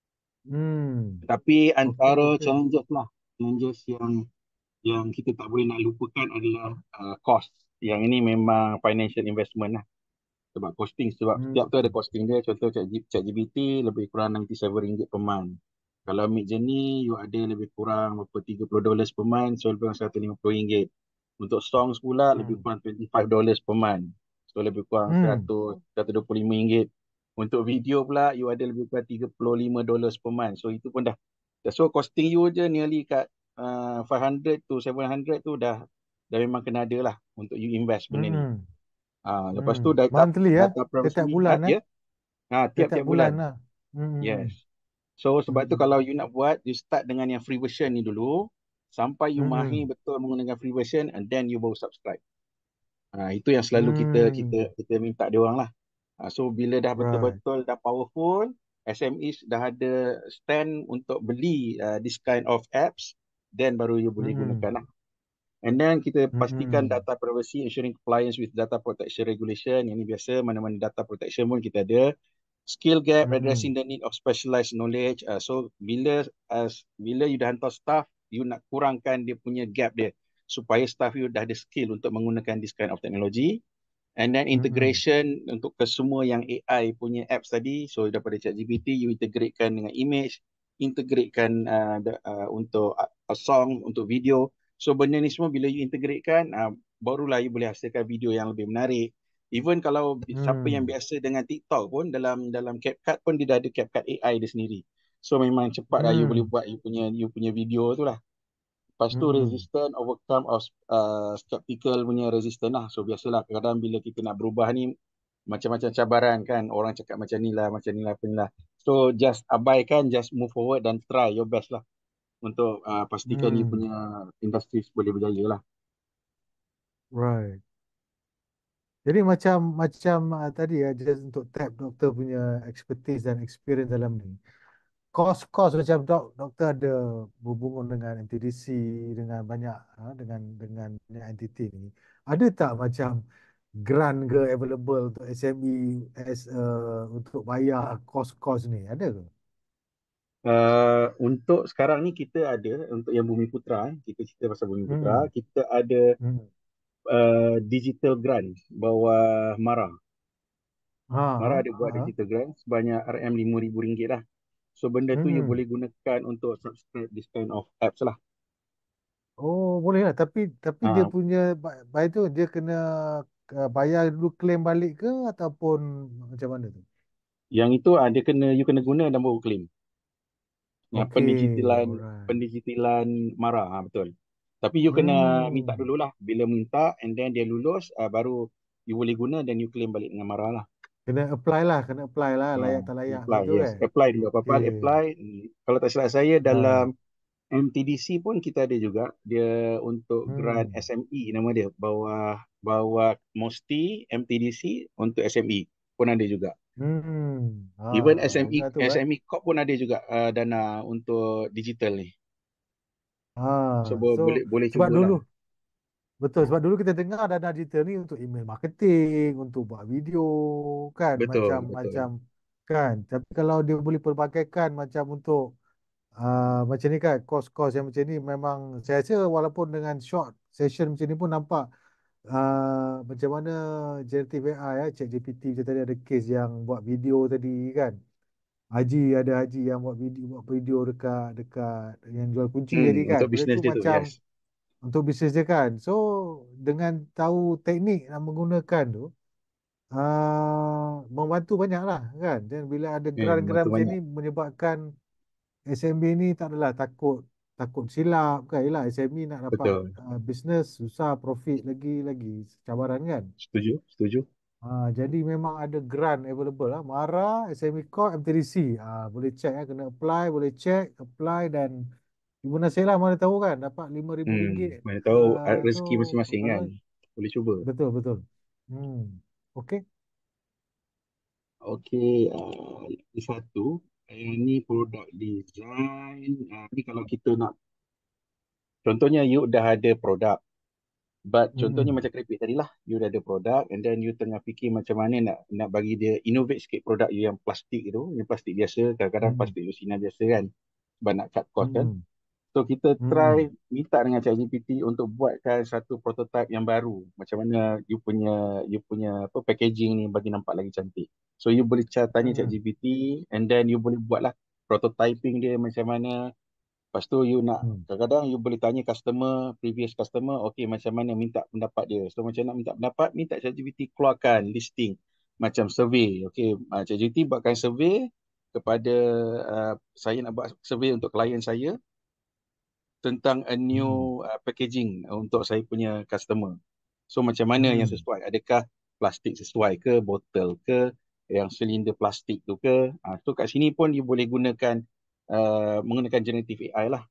Hmm. Tapi Okay, antara okay. challenges lah, challenges yang yang kita tak boleh nak lupakan adalah uh, cost. Yang ini memang financial investment lah. Sebab costing, sebab Hmm. setiap tu ada costing dia. Contoh ChatGPT lebih kurang enam puluh tujuh ringgit per month. Kalau Midjourney, you ada lebih kurang berapa tiga puluh dollars per month, so lebih kurang seratus lima puluh ringgit. Untuk songs pula lebih Hmm. kurang dua puluh lima dollars per month. So lebih kurang Hmm. seratus, seratus dua puluh lima ringgit. Untuk video pula, you ada lebih kurang tiga puluh lima dollars per month. So itu pun dah. So costing you je nearly kat uh, five hundred to seven hundred tu dah dah memang kena ada lah untuk you invest benda ni. Hmm. Ah, lepas tu Hmm. data Monthly ya? data privacy Setiap ni bulan had eh? ya. Ha, Setiap tiap-tiap bulan bulan. lah. Hmm. Yes. So sebab tu Hmm. kalau you nak buat, you start dengan yang free version ni dulu sampai you mahir Hmm. betul menggunakan free version, and then you baru subscribe. Ha, itu yang selalu kita kita Hmm. kita minta dia orang lah. Ha, so bila dah Right. betul-betul dah powerful, S M Es dah ada stand untuk beli uh, this kind of apps, then baru you boleh Hmm. gunakan lah. And then kita pastikan Hmm. data privacy, ensuring compliance with data protection regulation. Yang ni biasa, mana-mana data protection pun kita ada. Skill gap, Hmm. addressing the need of specialized knowledge. Uh, so bila as bila you dah hantar staff, you nak kurangkan dia punya gap dia supaya staff you dah ada skill untuk menggunakan this kind of technology. And then Hmm. integration untuk ke semua yang A I punya apps tadi. So daripada ChatGPT, you integratekan dengan image, integratekan uh, the, uh, untuk uh, a song, untuk video. So benda ni semua bila you integratekan, uh, barulah you boleh hasilkan video yang lebih menarik. Even kalau siapa yang Hmm. biasa dengan TikTok pun, dalam dalam CapCut pun dia dah ada CapCut A I dia sendiri. So memang cepat lah you boleh Hmm. buat you punya you punya video tu lah. Lepas tu Hmm. resistant, overcome of uh, skeptical punya resistant lah. So biasalah kadang-kadang bila kita nak berubah ni macam-macam cabaran kan. Orang cakap macam ni lah, macam ni lah, apa ni lah. So just abaikan, just move forward dan try your best lah untuk uh, pastikan you Hmm. punya industri boleh berjaya lah. Right. Jadi macam macam uh, tadi ya, just untuk tap doktor punya expertise dan experience dalam ni. Kos-kos macam dok, doktor ada berhubungan dengan M T D C, dengan banyak ha, dengan dengan banyak entiti ni. Ada tak macam grant ke available untuk S M E as uh, untuk bayar kos-kos ni? Ada ke? Uh, untuk sekarang ni kita ada, untuk yang Bumi Putra, kita cerita pasal Bumi Putra, Hmm. kita ada Hmm. uh, digital grant bawah MARA. Ha, MARA ha, ada buat ha. digital grant sebanyak R M lima ribu ringgit lah. So benda tu you Hmm. boleh gunakan untuk subscribe this kind of apps lah. Oh, boleh lah. Tapi tapi dia Ha, punya ba- bayar tu dia kena uh, bayar dulu claim balik ke ataupun macam mana tu? yang itu ah, dia kena you kena guna dan baru claim. Yang Okey, pendigitalan alright. pendigitalan MARA, ha, betul. Tapi you kena minta Hmm. dululah. Bila minta and then dia lulus, uh, baru you boleh guna dan you claim balik dengan MARA lah. Kena apply lah, kena apply lah, Ha, layak tak layak apply, gitu yes. kan. Apply dulu apa-apa, Okey. apply. Hmm, Kalau tak silap saya dalam Right. M T D C pun kita ada juga. Dia untuk grant Hmm. S M E nama dia. Bawah bawah Mosti M T D C untuk S M E pun ada juga. Hmm. Even Ah, SME banyak tu kan. SME Corp pun ada juga uh, dana untuk digital ni. So Ah, bo- so boleh boleh sebab cubalah. dulu betul sebab dulu kita dengar dana digital ni untuk email marketing, untuk buat video kan Betul, betul. macam-macam kan. Tapi kalau dia boleh pelbagaikan macam untuk uh, macam ni kan kos-kos yang macam ni memang saya rasa walaupun dengan short session macam ni pun nampak uh, macam mana generative A I ya, ChatGPT macam tadi ada case yang buat video tadi kan. Haji ada haji yang buat video buat video dekat dekat yang jual kunci Hmm, tadi kan. untuk Benda bisnes tu dia tu, macam yes. untuk bisnes dia kan. So dengan tahu teknik yang menggunakan tu uh, membantu banyak lah kan. Dan bila ada Eh, geran-geran membantu macam banyak. ni menyebabkan S M B ni tak adalah takut takut silap kan. Yelah S M E nak dapat Betul. uh, bisnes susah profit lagi lagi cabaran kan. Setuju, setuju. Ha, jadi memang ada grant available lah. MARA, S M E Corp, M T D C. Ha, boleh check ya, kena apply, boleh check, apply dan ibu nasib lah mana tahu kan dapat lima ribu Hmm, ringgit. mana tahu uh, Uh, tu rezeki masing-masing kalau kan. Boleh cuba. betul betul. Hmm. Okey. Okey, uh, lagi satu. Yang ni product design. Uh, ni kalau kita nak, contohnya you dah ada produk. But contohnya Hmm. macam keripik tadi lah. You dah ada produk and then you tengah fikir macam mana nak nak bagi dia innovate sikit produk you yang plastik tu. Yang plastik biasa, kadang-kadang Hmm. plastik usina biasa kan. Sebab nak cut cost kan. Hmm. So kita Hmm. try minta dengan ChatGPT untuk buatkan satu prototype yang baru. Macam mana you punya you punya apa packaging ni bagi nampak lagi cantik. So you boleh ca- tanya Hmm. ChatGPT and then you boleh buatlah prototyping dia macam mana. Lepas tu you nak Hmm. kadang-kadang you boleh tanya customer, previous customer, okay macam mana minta pendapat dia. So macam nak minta pendapat, minta ChatGPT keluarkan listing macam survey. Okay, uh, ChatGPT buatkan survey kepada uh, saya nak buat survey untuk klien saya tentang a Hmm. new uh, packaging untuk saya punya customer. So macam mana yang Hmm. sesuai? Adakah plastik sesuai ke, botol ke, yang silinder plastik tu ke? Uh, so kat sini pun you boleh gunakan uh, menggunakan generative A I lah.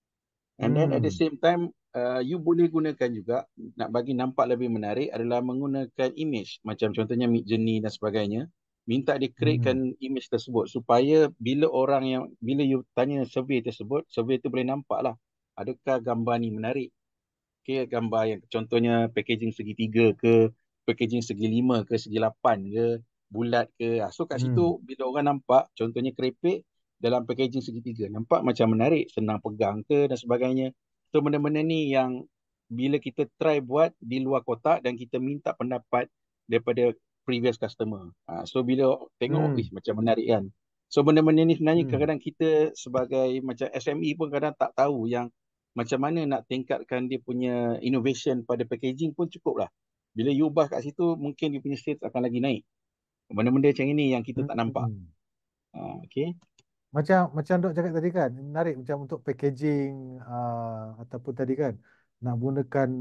And then at the Hmm. same time, uh, you boleh gunakan juga nak bagi nampak lebih menarik adalah menggunakan image. Macam contohnya Midjourney dan sebagainya. Minta dia Hmm. createkan image tersebut supaya bila orang yang, bila you tanya survey tersebut, survey tu boleh nampak lah. Adakah gambar ni menarik? Okay, gambar yang contohnya packaging segitiga ke, packaging segi lima ke, segi lapan ke, bulat ke. Ah, so kat Hmm. situ bila orang nampak, contohnya keripik dalam packaging segitiga, nampak macam menarik, senang pegang ke dan sebagainya. So benda-benda ni yang bila kita try buat di luar kotak dan kita minta pendapat daripada previous customer. Ah, so bila tengok, Hmm. ish, macam menarik kan. So benda-benda ni sebenarnya Hmm. kadang-kadang kita sebagai macam S M E pun kadang tak tahu yang macam mana nak tingkatkan dia punya innovation pada packaging pun cukup lah. Bila you ubah kat situ, mungkin dia punya sales akan lagi naik. Benda-benda macam ini yang kita tak nampak. Hmm. Ha, okay. Macam macam Dok cakap tadi kan, menarik macam untuk packaging uh, ataupun tadi kan nak gunakan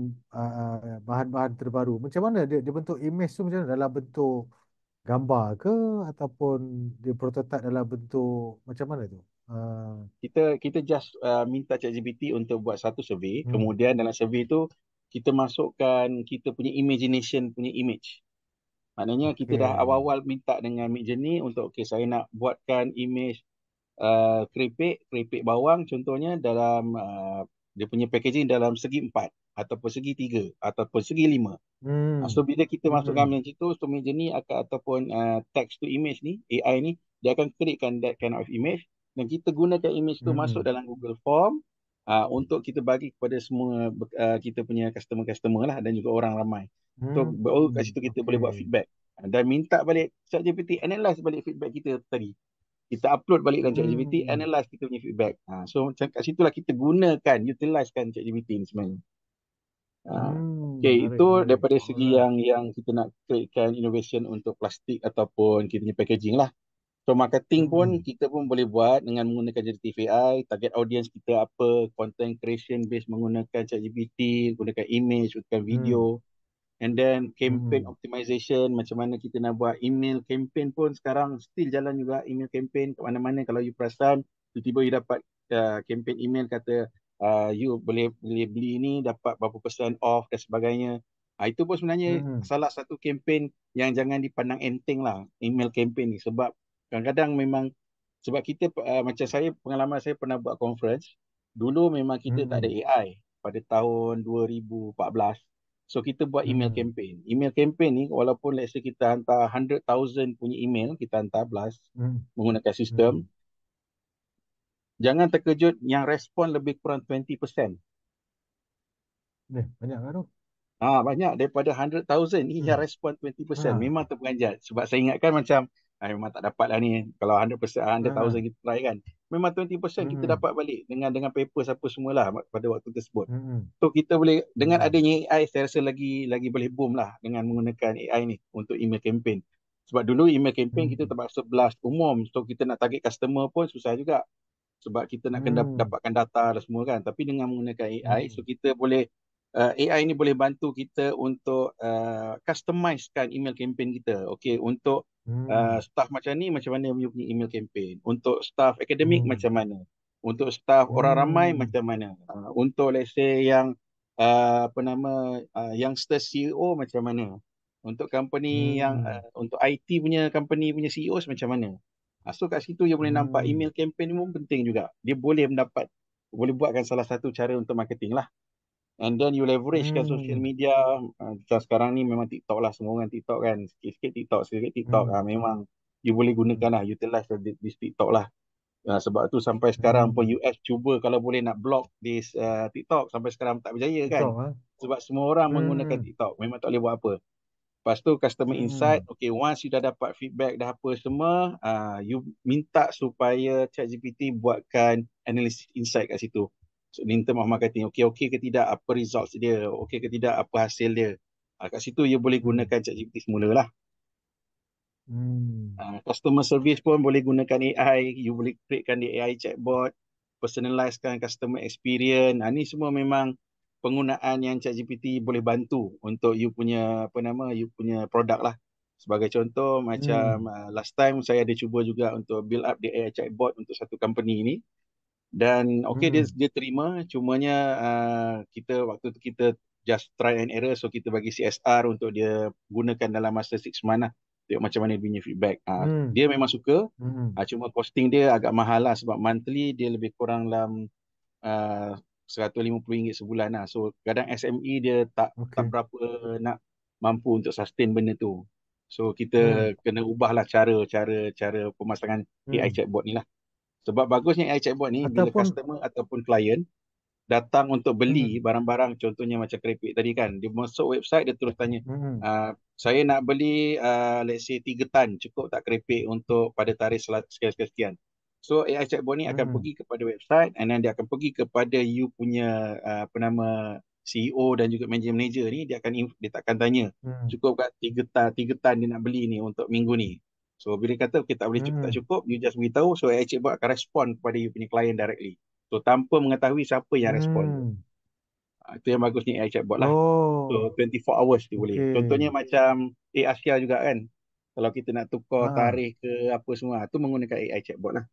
uh, bahan-bahan terbaru. Macam mana dia dia bentuk image tu macam mana dalam bentuk gambar ke ataupun dia prototype dalam bentuk macam mana tu? Uh, Kita kita just uh, minta ChatGPT untuk buat satu survey. hmm. Kemudian dalam survey tu, kita masukkan kita punya imagination punya image. Maknanya kita dah Okey. awal-awal minta dengan Midjourney untuk, okay, saya nak buatkan image uh, keripik, keripik bawang contohnya dalam uh, dia punya packaging dalam segi empat ataupun segi tiga ataupun segi lima. Uh, Hmm. so bila kita masukkan Hmm. macam itu, so Midjourney akan ataupun uh, text to image ni, A I ni, dia akan createkan that kind of image dan kita gunakan image tu masuk Hmm. dalam Google Form uh, untuk kita bagi kepada semua uh, kita punya customer-customer lah dan juga orang ramai. So baru kat Hmm. situ kita boleh buat Okey. feedback dan minta balik ChatGPT analyze balik feedback kita tadi. Kita upload balik dalam ChatGPT, Hmm. analyze kita punya feedback. Ha, so macam kat situlah kita gunakan, utilizekan ChatGPT ni sebenarnya. Ha, Hmm. okay, Menarik, itu menarik. daripada segi Alright. yang yang kita nak createkan innovation untuk plastik ataupun kita punya packaging lah. So marketing pun Hmm. kita pun boleh buat dengan menggunakan generative A I, target audience kita apa, content creation based menggunakan ChatGPT, gunakan image, gunakan Hmm. video. And then campaign Hmm. optimization, macam mana kita nak buat email campaign pun sekarang still jalan juga email campaign kat mana-mana. Kalau you perasan, tiba-tiba you dapat uh, campaign email kata uh, you boleh boleh beli ni dapat berapa persen off dan sebagainya. Ah, itu pun sebenarnya Hmm. salah satu kempen yang jangan dipandang enteng lah, email campaign ni. Sebab kadang-kadang memang, sebab kita, uh, macam saya, pengalaman saya pernah buat conference, dulu memang kita tak ada Hmm. A I pada tahun dua ribu empat belas. So kita buat email Hmm. campaign. Email campaign ni, walaupun let's say kita hantar one hundred thousand punya email, kita hantar blast Hmm. menggunakan sistem, Hmm. jangan terkejut yang respon lebih kurang twenty percent. Eh, banyak kan tu? Ah, banyak daripada one hundred thousand ni yang Hmm. respon twenty percent. Ha. Memang terperanjat. Sebab saya ingatkan macam, ah, memang tak dapat lah ni. Kalau one hundred percent, one hundred thousand Ha. kita try kan. Memang twenty percent kita Hmm. dapat balik dengan dengan papers apa semualah pada waktu tersebut. Hmm. So kita boleh, dengan Hmm. adanya A I, saya rasa lagi lagi boleh boom lah dengan menggunakan A I ni untuk email campaign. Sebab dulu email campaign kita Hmm. terpaksa blast umum. So kita nak target customer pun susah juga. Sebab kita nak kena Hmm. dapatkan data dan semua kan. Tapi dengan menggunakan A I, so Hmm. kita boleh, uh, A I ni boleh bantu kita untuk uh, customizekan email campaign kita. Okay, untuk uh, Hmm. staff macam ni, macam mana you punya email campaign. Untuk staff akademik, Hmm. macam mana. Untuk staff orang ramai, Hmm. macam mana. Uh, untuk let's say yang, uh, apa nama, uh, youngster C E O, macam mana. Untuk company yang, Hmm. uh, untuk I T punya company punya C E Os, macam mana. Ah, so kat situ you boleh nampak Hmm. email campaign ni pun penting juga. Dia boleh mendapat, boleh buatkan salah satu cara untuk marketing lah. And then you leverage kan social Hmm. media. Uh, macam sekarang ni memang TikTok lah. Semua orang TikTok kan. Sikit-sikit TikTok, sikit-sikit TikTok. Hmm. Ah, memang you boleh gunakan lah, utilize di, di TikTok lah. Uh, sebab tu sampai sekarang pun Hmm. U S cuba kalau boleh nak block di uh, TikTok. Sampai sekarang tak berjaya kan. TikTok ah. Sebab semua orang menggunakan Hmm. TikTok. Memang tak boleh buat apa. Lepas tu customer insight, Hmm. okay, once you dah dapat feedback dah apa semua, uh, you minta supaya ChatGPT buatkan analysis insight kat situ. So, in term of marketing, okay, okay ke tidak, apa results dia, okay ke tidak, apa hasil dia. Uh, kat situ you boleh Hmm. gunakan ChatGPT semula lah. Hmm. Uh, customer service pun boleh gunakan A I, you boleh createkan di A I chatbot, personalizekan customer experience. Uh, ni semua memang penggunaan yang ChatGPT boleh bantu untuk you punya, apa nama, you punya produk lah. Sebagai contoh, macam Hmm. uh, last time saya ada cuba juga untuk build up the A I chatbot untuk satu company ni. Dan okay, dia Hmm. dia terima, cumanya uh, kita waktu tu kita just try and error, so kita bagi C S R untuk dia gunakan dalam masa six month lah. Tengok macam mana dia punya feedback. Uh, Hmm. dia memang suka, Hmm. uh, cuma costing dia agak mahal lah sebab monthly dia lebih kurang dalam uh, seratus lima puluh ringgit sebulan lah. So kadang S M E dia tak tak Okay. berapa nak mampu untuk sustain benda tu. So Hmm. kita kena ubahlah cara cara cara pemasangan A I Hmm. chatbot ni lah. Sebab bagusnya A I chatbot ni, bila Ataupun customer ataupun klien datang untuk beli hmm. barang-barang, contohnya macam keripik tadi kan, dia masuk website, dia terus tanya, Hmm. uh, saya nak beli uh, let's say tiga tan, cukup tak keripik untuk pada tarikh sekian-sekian. So A I chatbot ni akan Hmm. pergi kepada website, and then dia akan pergi kepada you punya, uh, apa nama, C E O dan juga manager-manager ni. Dia akan inf- dia takkan tanya, Hmm. cukup kat tiga tan, tiga tan dia nak beli ni untuk minggu ni. So bila kata okay, tak boleh cukup, tak Hmm. cukup, you just beritahu, so A I chatbot akan respon kepada you punya client directly. So tanpa mengetahui siapa yang respon. Hmm. Ha, itu yang bagusnya A I chatbot lah. So Oh. twenty-four hours dia boleh. Contohnya Okay. macam A-Asia juga kan. Kalau kita nak tukar Ha. tarikh ke apa semua, tu menggunakan A I chatbot lah.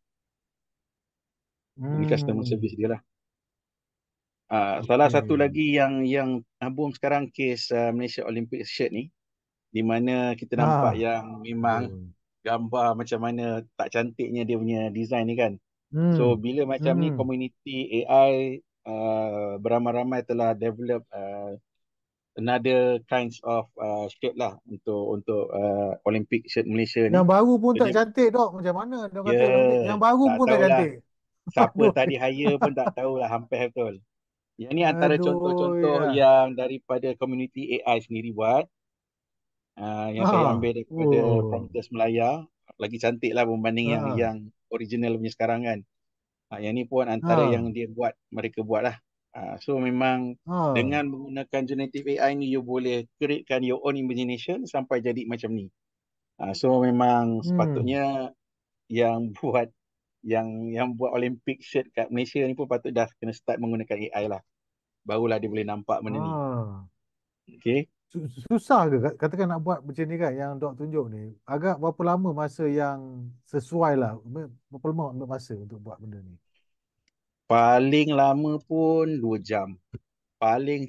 Ini customer Hmm. service dia lah. Uh, salah satu Okay. lagi yang yang boom sekarang, kes uh, Malaysia Olympic shirt ni, di mana kita nampak Ha. yang memang Aduh. gambar macam mana tak cantiknya dia punya design ni kan. So Hmm. bila macam ni Hmm. community A I uh, beramai-ramai telah develop uh, another kinds of uh, shirt lah untuk untuk uh, Olympic shirt Malaysia Yang ni. baru pun So tak dia, cantik dok. Macam mana dia ya, kata yang baru tak pun tak tahulah cantik. siapa Aduh. tadi hire pun tak tahulah, hampir betul. Yang ni antara Aduh contoh-contoh ya. yang daripada community A I sendiri buat, uh, yang saya Ha. ambil daripada Oh. Prometheus Melaya. Lagi cantik lah berbanding yang Ha. yang original punya sekarang kan. Ha, yang ni pun antara yang Ha. dia buat, mereka buat lah. Ha, so memang Ha. dengan menggunakan generative A I ni, you boleh createkan your own imagination sampai jadi macam ni. Ha, so memang Hmm. sepatutnya yang buat yang yang buat Olympic shirt kat Malaysia ni pun patut dah kena start menggunakan A I lah. Barulah dia boleh nampak benda ni. Ha. Okay. Su- Susah ke kat- katakan nak buat macam ni kan yang dok tunjuk ni? Agak berapa lama masa yang sesuai lah? Ber- Berapa lama ambil masa untuk buat benda ni? Paling lama pun dua jam. Paling cepat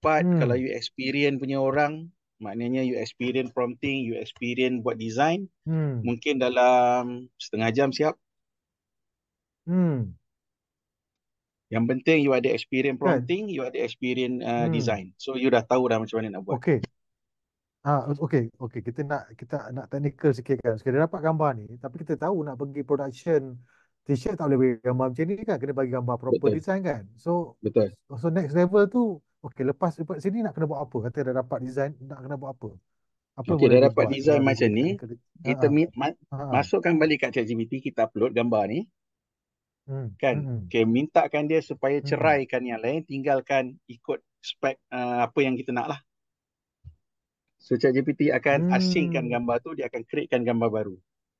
dapat, kalau Hmm. you experience punya orang, maknanya you experience prompting, you experience buat design, Hmm. mungkin dalam setengah jam siap. Hmm. Yang penting you ada experience Kan? prompting, you ada experience uh, Hmm. design. So you dah tahu dah macam mana nak buat. Okey. Ah, okey, okey. Kita nak kita nak technical sikit kan. Sekali dapat gambar ni, tapi kita tahu nak pergi production t-shirt tak boleh bagi gambar macam ni kan. Kena bagi gambar proper Betul, design kan. So betul. so next level tu, okey, lepas lepas sini nak kena buat apa? Kata dah dapat design, nak kena buat apa? Apa yang Okey, boleh dah dapat dibuat design kalau dari macam segi ni, technical? Ha kita ah. mi- ma- Ha ah. masukkan balik kat ChatGPT, kita upload gambar ni, Hmm. kan? Hmm. Okey, mintakan dia supaya Hmm. ceraikan yang lain, tinggalkan ikut spek uh, apa yang kita nak lah. So ChatGPT akan asingkan Hmm. gambar tu, dia akan createkan gambar baru.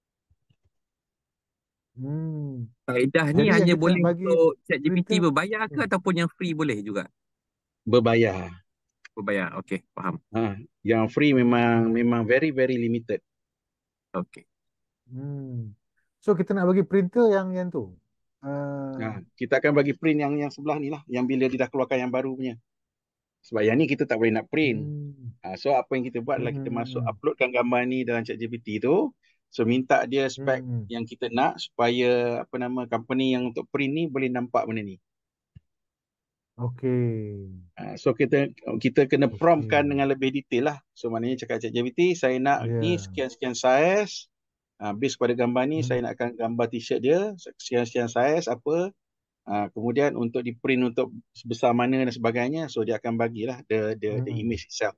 Hmm. Kaedah ni Jadi yang hanya kita boleh nak bagi untuk ChatGPT printer. berbayar ke Hmm. ataupun yang free boleh juga? Berbayar. Berbayar. Okey, faham. Ha, yang free memang Hmm. memang very very limited. Okey. Hmm. So kita nak bagi printer yang yang tu. Uh, Ha, kita akan bagi print yang yang sebelah ni lah, yang bila dia dah keluarkan yang baru punya. Sebab yang ni kita tak boleh nak print. hmm. Ha, so apa yang kita buat Hmm. adalah kita masuk Hmm. uploadkan gambar ni dalam ChatGPT tu. So minta dia spek Hmm. yang kita nak supaya apa nama company yang untuk print ni boleh nampak benda ni. Okey. Ha, so kita kita kena promptkan Okey. dengan lebih detail lah. So maknanya cakap ChatGPT, saya nak ni Ya. sekian-sekian saiz. Ha, based pada gambar ni, Hmm. saya nakkan gambar t-shirt dia sekian-sekian saiz apa. Ha, kemudian untuk di print untuk sebesar mana dan sebagainya, so dia akan bagilah the the the Hmm. image itself.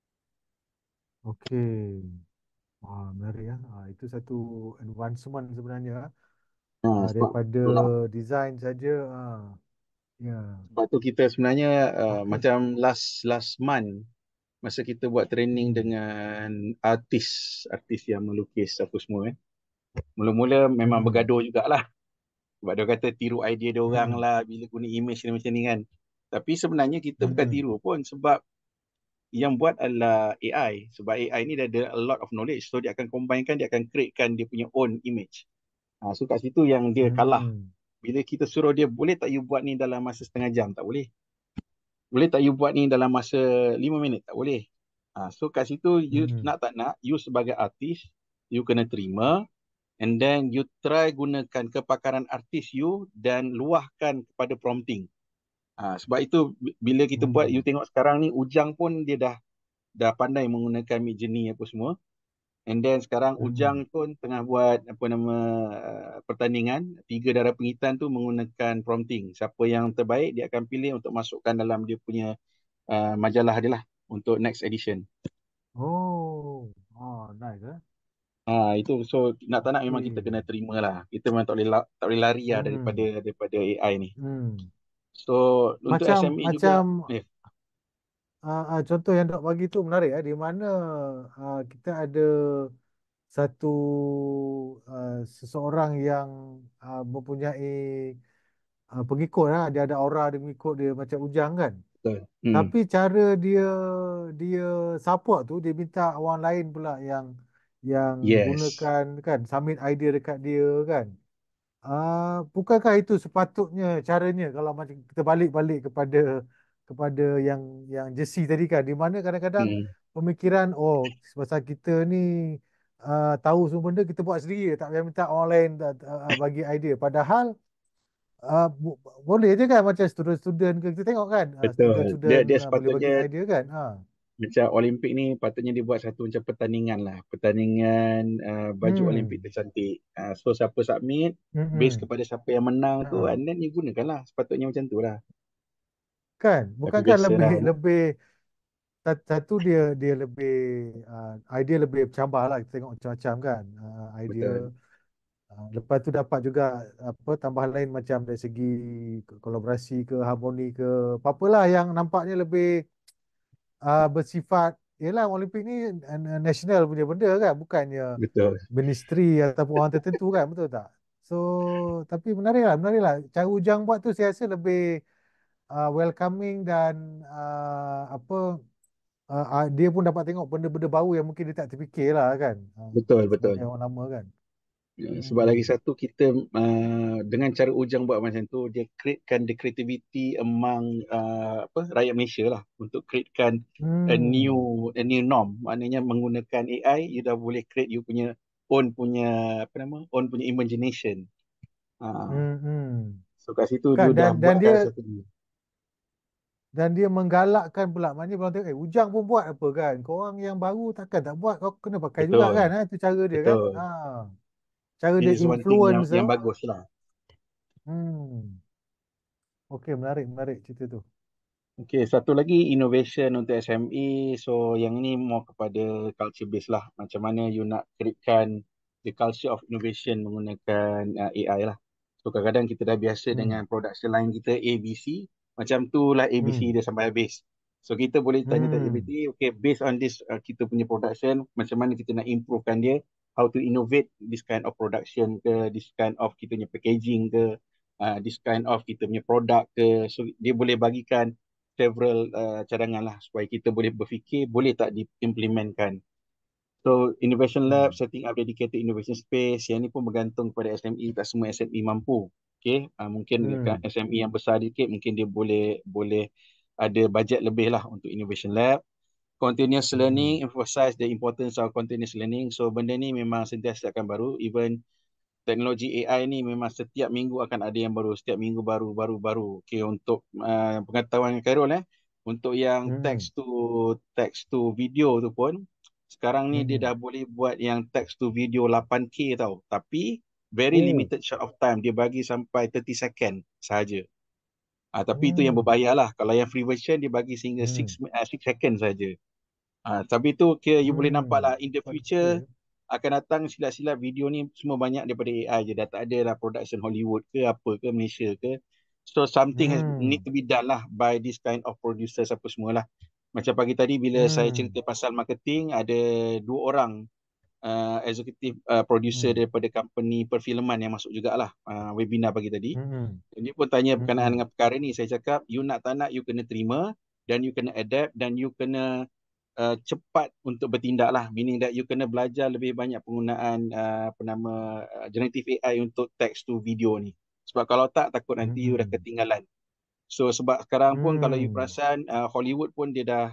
Okey. Wah, menarik ya. Ah, itu satu advancement sebenarnya. Ha, Ah, sebab daripada itulah. design saja. Ah, ya. Sebab tu kita sebenarnya uh, Okey. macam last last month masa kita buat training Hmm. dengan artis, artis yang melukis apa semua kan. Mula-mula memang Hmm. bergaduh jugalah. Sebab dia kata tiru idea dia orang Hmm. lah bila guna image dia macam ni kan. Tapi sebenarnya kita bukan Hmm. tiru pun, sebab yang buat adalah A I. Sebab A I ni dia ada a lot of knowledge. So dia akan combinekan, dia akan createkan dia punya own image. Ha, so kat situ yang dia kalah. Hmm. Bila kita suruh dia, boleh tak you buat ni dalam masa setengah jam? Tak boleh. Boleh tak you buat ni dalam masa lima minit? Tak boleh. Ha, so kat situ you Hmm. nak tak nak, you sebagai artis, you kena terima. And then you try gunakan kepakaran artis you dan luahkan kepada prompting. Ha, sebab itu bila kita buat, you Hmm. tengok sekarang ni Ujang pun dia dah dah pandai menggunakan Midjourney apa semua. And then sekarang Hmm. Ujang pun tengah buat apa nama uh, pertandingan. Tiga darah pengitan tu menggunakan prompting. Siapa yang terbaik dia akan pilih untuk masukkan dalam dia punya uh, majalah dia lah untuk next edition. Oh. Oh, nice eh. Ha, itu so nak tak nak memang kita Okey. kena terima lah. Kita memang tak boleh la- tak boleh lari lah daripada Hmm. daripada A I ni. Hmm. So untuk Macam S M E juga macam eh, uh, uh, contoh yang dok bagi tu menarik eh, di mana uh, kita ada satu uh, seseorang yang uh, mempunyai uh, pengikut lah, dia ada aura, dia mengikut dia macam Ujang kan. betul. Hmm. Tapi cara dia dia support tu, dia minta orang lain pula yang yang Yes. gunakan kan, submit idea dekat dia kan. Ah, bukankah itu sepatutnya caranya kalau macam kita balik-balik kepada kepada yang yang Jesse tadi kan, di mana kadang-kadang Hmm. pemikiran oh pasal kita ni ah, tahu semua benda kita buat sendiri, tak payah minta orang lain ah, bagi idea. Padahal ah, bo- boleh je kan macam student-student ke, kita tengok kan ah, Betul. Dia student-student dia ah, boleh bagi sepatutnya idea kan. Ah. macam Olimpik ni patutnya dia buat satu macam pertandingan lah. Pertandingan uh, baju Olimpik Hmm. tercantik. Uh, so siapa submit, Hmm. base Hmm. kepada siapa yang menang tu, Ah. and then you gunakan lah. Sepatutnya macam tu lah. Kan, Tapi bukankah biasa lebih lah. lebih Sat- Satu dia dia lebih uh, idea lebih bercampur lah, kita tengok macam-macam kan uh, idea. Betul. Uh, lepas tu dapat juga apa tambahan lain macam dari segi kolaborasi ke harmoni ke apa-apalah yang nampaknya lebih uh, bersifat, yalah Olimpik ni uh, national punya benda kan, bukannya Betul. ministry ataupun orang tertentu kan, betul tak? So tapi menarik lah, menarik lah cara Ujang buat tu, saya rasa lebih uh, welcoming dan uh, apa uh, uh, dia pun dapat tengok benda-benda baru yang mungkin dia tak terfikir lah kan. Uh, Betul, betul. sebagai orang lama kan. Uh, sebab lagi Hmm. satu kita uh, dengan cara Ujang buat macam tu, dia createkan the creativity among uh, apa rakyat Malaysia lah untuk createkan a Hmm. new a new norm. Maknanya menggunakan A I, you dah boleh create you punya own punya apa nama own punya imagination. Uh, Hmm. Hmm. so kat situ Kan dia dah dan dan buatkan dia satu ni. dan dia menggalakkan pula. Maknanya orang tengok, eh Ujang pun buat apa kan? Korang yang baru takkan tak buat, kau kena pakai juga kan? Betul, Ha, itu cara dia kan? betul. Ha. Cara This dia is one thing yang influence tu. yang bagus lah. Hmm. Okey, menarik, menarik cerita tu. Okay, satu lagi innovation untuk S M E. So, yang ni more kepada culture base lah. Macam mana you nak createkan the culture of innovation menggunakan uh, A I lah. So, kadang-kadang kita dah biasa Hmm. dengan production line kita A B C. Macam tu lah A B C Hmm. dia sampai habis. So, kita boleh tanya Hmm. ChatGPT, okay, based on this uh, kita punya production, macam mana kita nak improvekan dia, how to innovate this kind of production ke, this kind of kita punya packaging ke, uh, this kind of kita punya product ke. So, dia boleh bagikan several uh, cadangan lah supaya kita boleh berfikir boleh tak diimplementkan. So innovation lab, Hmm. setting up dedicated innovation space, yang ni pun bergantung kepada S M E, tak semua S M E mampu. Okay, uh, mungkin dekat Hmm. S M E yang besar sikit mungkin dia boleh boleh ada bajet lebih lah untuk innovation lab. Continuous Hmm. learning, emphasize the importance of continuous learning. So benda ni memang sentiasa akan baru. Even teknologi A I ni memang setiap minggu akan ada yang baru, setiap minggu baru, baru, baru. Okay, untuk uh, pengetahuan Khairul eh, untuk yang Hmm. text to text to video tu pun, sekarang ni dia Hmm. dah boleh buat yang text to video lapan K tau. Tapi very Oh. limited short of time. Dia bagi sampai tiga puluh second sahaja. Ah, tapi itu yang Hmm. berbayar lah. Kalau yang free version dia bagi sehingga Hmm. enam second saja. Ah, tapi tu kira you boleh nampak Hmm. lah in the Cepat betul future ya. akan datang silap-silap video ni semua banyak daripada A I je. Dah tak ada lah production Hollywood ke apa ke Malaysia ke. So something has need Hmm. to be done lah by this kind of producers apa semua lah. Macam pagi tadi bila saya Hmm. cerita pasal marketing, ada dua orang uh, executive uh, producer Hmm. daripada company perfilman yang masuk jugalah uh, webinar pagi tadi. Hmm. Dia pun tanya berkenaan Hmm. dengan perkara ni. Saya cakap, you nak tak nak, you kena terima dan you kena adapt dan you kena uh, cepat untuk bertindak lah. Meaning that you kena belajar lebih banyak penggunaan uh, apa nama uh, generative A I untuk text to video ni. Sebab kalau tak, takut nanti you dah Hmm. ketinggalan. So sebab sekarang pun kalau you Hmm. perasan, uh, Hollywood pun dia dah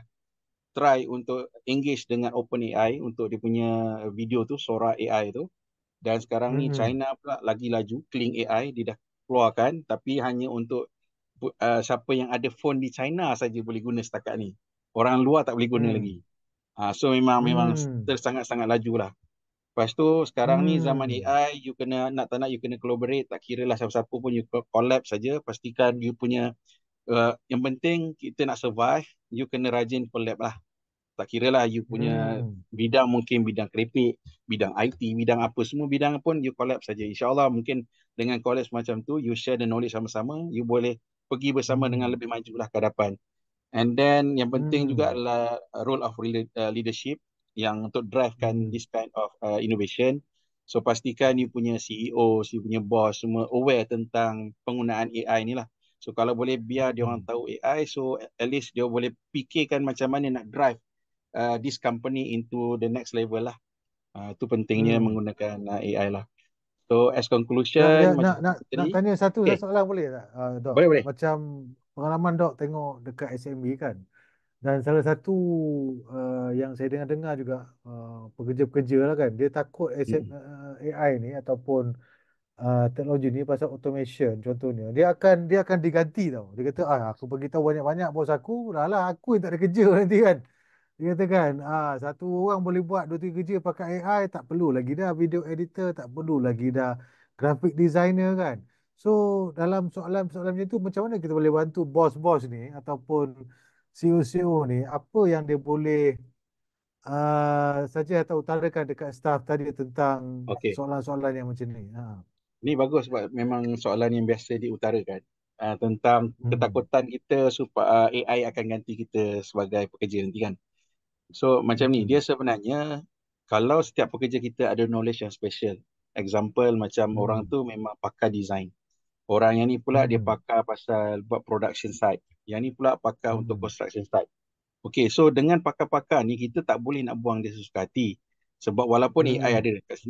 try untuk engage dengan OpenAI untuk dia punya video tu, Sora A I tu. Dan sekarang ni Hmm. China pula lagi laju, Kling A I dia dah keluarkan, tapi hanya untuk uh, siapa yang ada phone di China saja boleh guna setakat ni. Orang luar tak boleh guna Hmm. lagi. Uh, so memang memang Hmm. sangat-sangat laju lah. Lepas tu sekarang ni zaman Hmm. A I, you kena nak tak nak you kena collaborate, tak kira lah siapa-siapa pun you collab saja, pastikan you punya uh, yang penting kita nak survive, you kena rajin collab lah. Tak kira lah you punya Hmm. bidang, mungkin bidang keripik, bidang I T, bidang apa, semua bidang pun you collab saja. InsyaAllah mungkin dengan collab macam tu, you share the knowledge sama-sama, you boleh pergi bersama dengan Hmm. lebih maju lah ke hadapan. And then yang penting juga Hmm. adalah role of leadership yang untuk drivekan Hmm. this kind of uh, innovation. So pastikan you punya C E O, you punya boss semua aware tentang penggunaan A I ni lah. So kalau boleh biar dia orang Hmm. tahu A I, so at least dia boleh fikirkan macam mana nak drive uh, this company into the next level lah. Uh, itu pentingnya Hmm. menggunakan uh, A I lah. So as Ya, ya, conclusion, macam nak nak nak tadi, tanya satu okay, soalan boleh tak, uh, Dok? boleh boleh. Macam pengalaman Dok tengok dekat S M E kan, dan salah satu uh, yang saya dengar-dengar juga uh, pekerja-pekerja lah kan, dia takut S M, Mm-mm. uh, A I ni ataupun uh, teknologi ni pasal automation contohnya, dia akan dia akan diganti tau. Dia kata, ah aku bagi tahu banyak-banyak bos aku, dah lah aku yang tak ada kerja nanti kan. Dia katakan, ah, satu orang boleh buat dua tiga kerja pakai A I, tak perlu lagi dah video editor, tak perlu lagi dah graphic designer kan. So, dalam soalan-soalan macam tu, macam mana kita boleh bantu bos-bos ni ataupun C E O-C E O ni, apa yang dia boleh uh, saja atau utarakan dekat staff tadi tentang Okay. soalan-soalan yang macam ni. Ha. Ni bagus sebab memang soalan yang biasa diutarakan uh, tentang Hmm. ketakutan kita supaya uh, A I akan ganti kita sebagai pekerja nanti kan. So macam ni, dia Hmm. sebenarnya kalau setiap pekerja kita ada knowledge yang special. Example macam orang Hmm. tu memang pakar design. Orang yang ni pula dia Hmm. pakar pasal buat production site. Yang ni pula pakar untuk Hmm. construction site. Okay, so dengan pakar-pakar ni kita tak boleh nak buang dia sesuka hati. Sebab walaupun A I Hmm. ada dekat sini,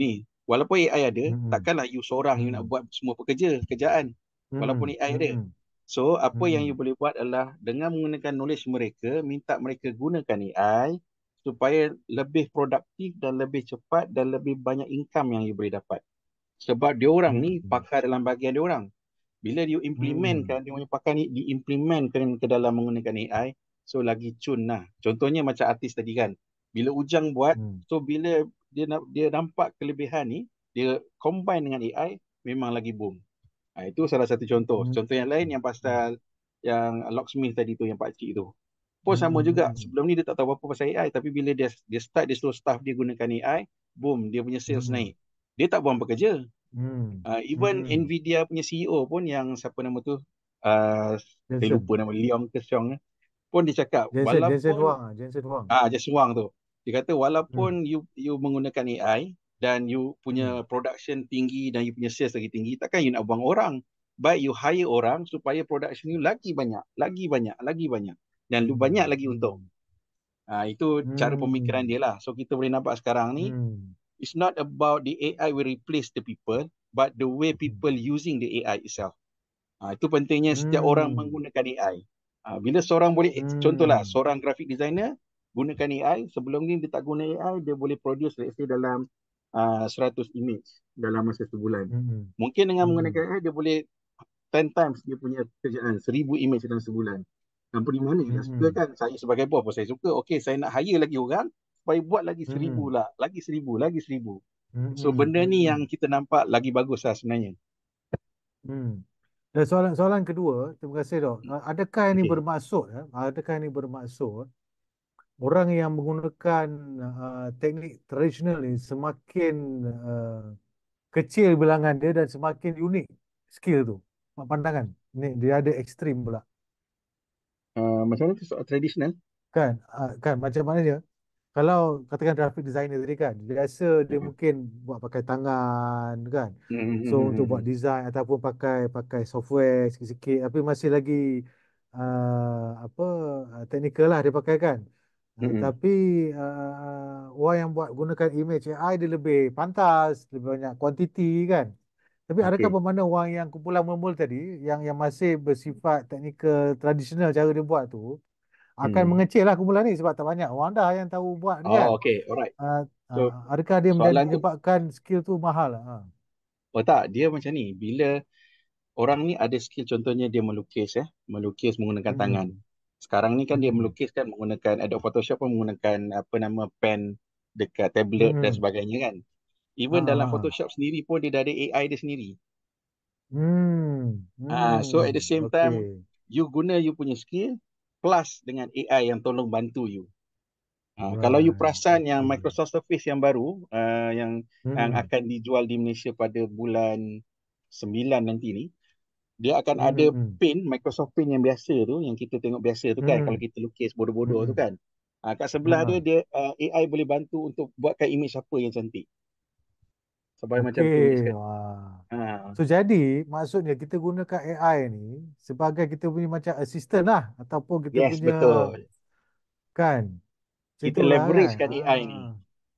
Walaupun A I ada, Hmm. takkanlah you seorang you nak Hmm. buat semua pekerja, kerjaan. Walaupun Hmm. A I ada. Hmm. So, apa yang you Hmm. boleh buat adalah dengan menggunakan knowledge mereka, minta mereka gunakan A I supaya lebih produktif dan lebih cepat dan lebih banyak income yang you boleh dapat. Sebab diorang ni Hmm. pakar dalam bahagian diorang. Bila you Hmm. implementkan, dia punya pakar ni diimplementkan ke dalam menggunakan A I, so lagi cun lah. Contohnya macam artis tadi kan. Bila Ujang buat, Hmm. so bila dia nak dia nampak kelebihan ni, dia combine dengan A I, memang lagi boom. Ha, itu salah satu contoh. Hmm. Contoh yang lain yang Hmm. pasal yang locksmith tadi tu, yang pakcik tu. Pun Hmm. sama juga. Hmm. Sebelum ni dia tak tahu apa pasal A I, tapi bila dia dia start, dia suruh staff dia gunakan A I, boom, dia punya sales Hmm. naik. Dia tak buang pekerja. Hmm. Uh, even Hmm. Nvidia punya C E O pun yang siapa nama tu, uh, saya Jensen. lupa nama, Leong ke Xiong, pun dia cakap Jensen. Jensen walaupun Huang. ah, Jensen Huang. ah just Wang tu, dia kata Hmm. walaupun you you menggunakan A I dan you punya Hmm. production tinggi dan you punya sales lagi tinggi, takkan you nak buang orang. Baik you hire orang supaya production you lagi banyak, lagi banyak, lagi banyak, dan lu banyak Hmm. lagi untung. Ah, itu cara pemikiran Hmm. dia lah. So kita boleh nampak sekarang ni, Hmm. it's not about the A I will replace the people, but the way Hmm. people using the A I itself. Ah, itu pentingnya setiap orang Hmm. menggunakan A I. Ah, bila seorang boleh, contohlah Hmm. seorang graphic designer gunakan A I, sebelum ni dia tak guna A I, dia boleh produce let's say dalam uh, seratus image dalam masa sebulan. Hmm. Mungkin dengan Hmm. menggunakan A I, dia boleh ten times dia punya kerjaan, seribu image dalam sebulan. Tanpa di mana dia tak suka Hmm. kan? Saya sebagai bos pun saya suka. Okey, saya nak hire lagi orang supaya buat lagi seribu Hmm. lah. Lagi seribu, lagi seribu. So Hmm. benda ni yang Hmm. kita nampak lagi bagus lah sebenarnya. Hmm. Dan soalan soalan kedua, terima kasih dok. Uh, Adakah ini Okey. bermaksud, eh? Adakah ini bermaksud orang yang menggunakan uh, teknik tradisional ni semakin uh, kecil bilangan dia dan semakin unik skill tu? Pandangan. Ni dia ada ekstrim pula. Uh, macam mana tu soal tradisional? Kan? Uh, kan macam mana dia? Kalau katakan graphic designer tadi kan, biasa dia Hmm. mungkin buat pakai tangan kan. Hmm, hmm, So hmm, untuk hmm, buat hmm. design ataupun pakai pakai software sikit-sikit tapi masih lagi uh, apa uh, technical lah dia pakai kan. Uh, Hmm, hmm. tapi uh, orang yang buat gunakan image A I dia lebih pantas, lebih banyak kuantiti kan. Tapi adakah Okey. bermakna orang yang kumpulan mula tadi yang yang masih bersifat technical tradisional cara dia buat tu akan Hmm. mengecil lah kumpulan ni sebab tak banyak orang dah yang tahu buat ni kan. Oh, okey. Alright. Uh, So, uh, adakah dia menjadi soalan tu, menyebabkan skill tu mahal lah? Ha. oh tak, dia macam ni. Bila orang ni ada skill, contohnya dia melukis eh, melukis menggunakan tangan. Hmm. Sekarang ni kan dia Hmm. melukis kan menggunakan Adobe Photoshop pun menggunakan apa nama pen dekat tablet dan Hmm. sebagainya kan. Ha, Even dalam ha, ha. Photoshop sendiri pun dia dah ada A I dia sendiri. Hmm. Ah, so at the Hmm. same time, Okey. you guna you punya skill plus dengan A I yang tolong bantu you. Ah, kalau you Right. perasan yang Okey. Microsoft Surface yang baru, uh, yang yang Hmm. akan dijual di Malaysia pada bulan sembilan nanti ni, dia akan Hmm. ada Hmm. pen, Microsoft Pen yang biasa tu, yang kita tengok biasa tu kan, kalau Hmm. kita lukis bodoh-bodoh tu Hmm. kan. Ah, kat Hmm. sebelah dia, Ha. dia uh, A I boleh bantu untuk buatkan image apa yang cantik. Sampai macam tulis Okey. kan. Wah. Ah, So jadi maksudnya kita gunakan A I ni sebagai kita punya macam assistant lah ataupun kita yes, punya betul. kan. Macam Kita itulah kan. leveragekan A I ni. Ah.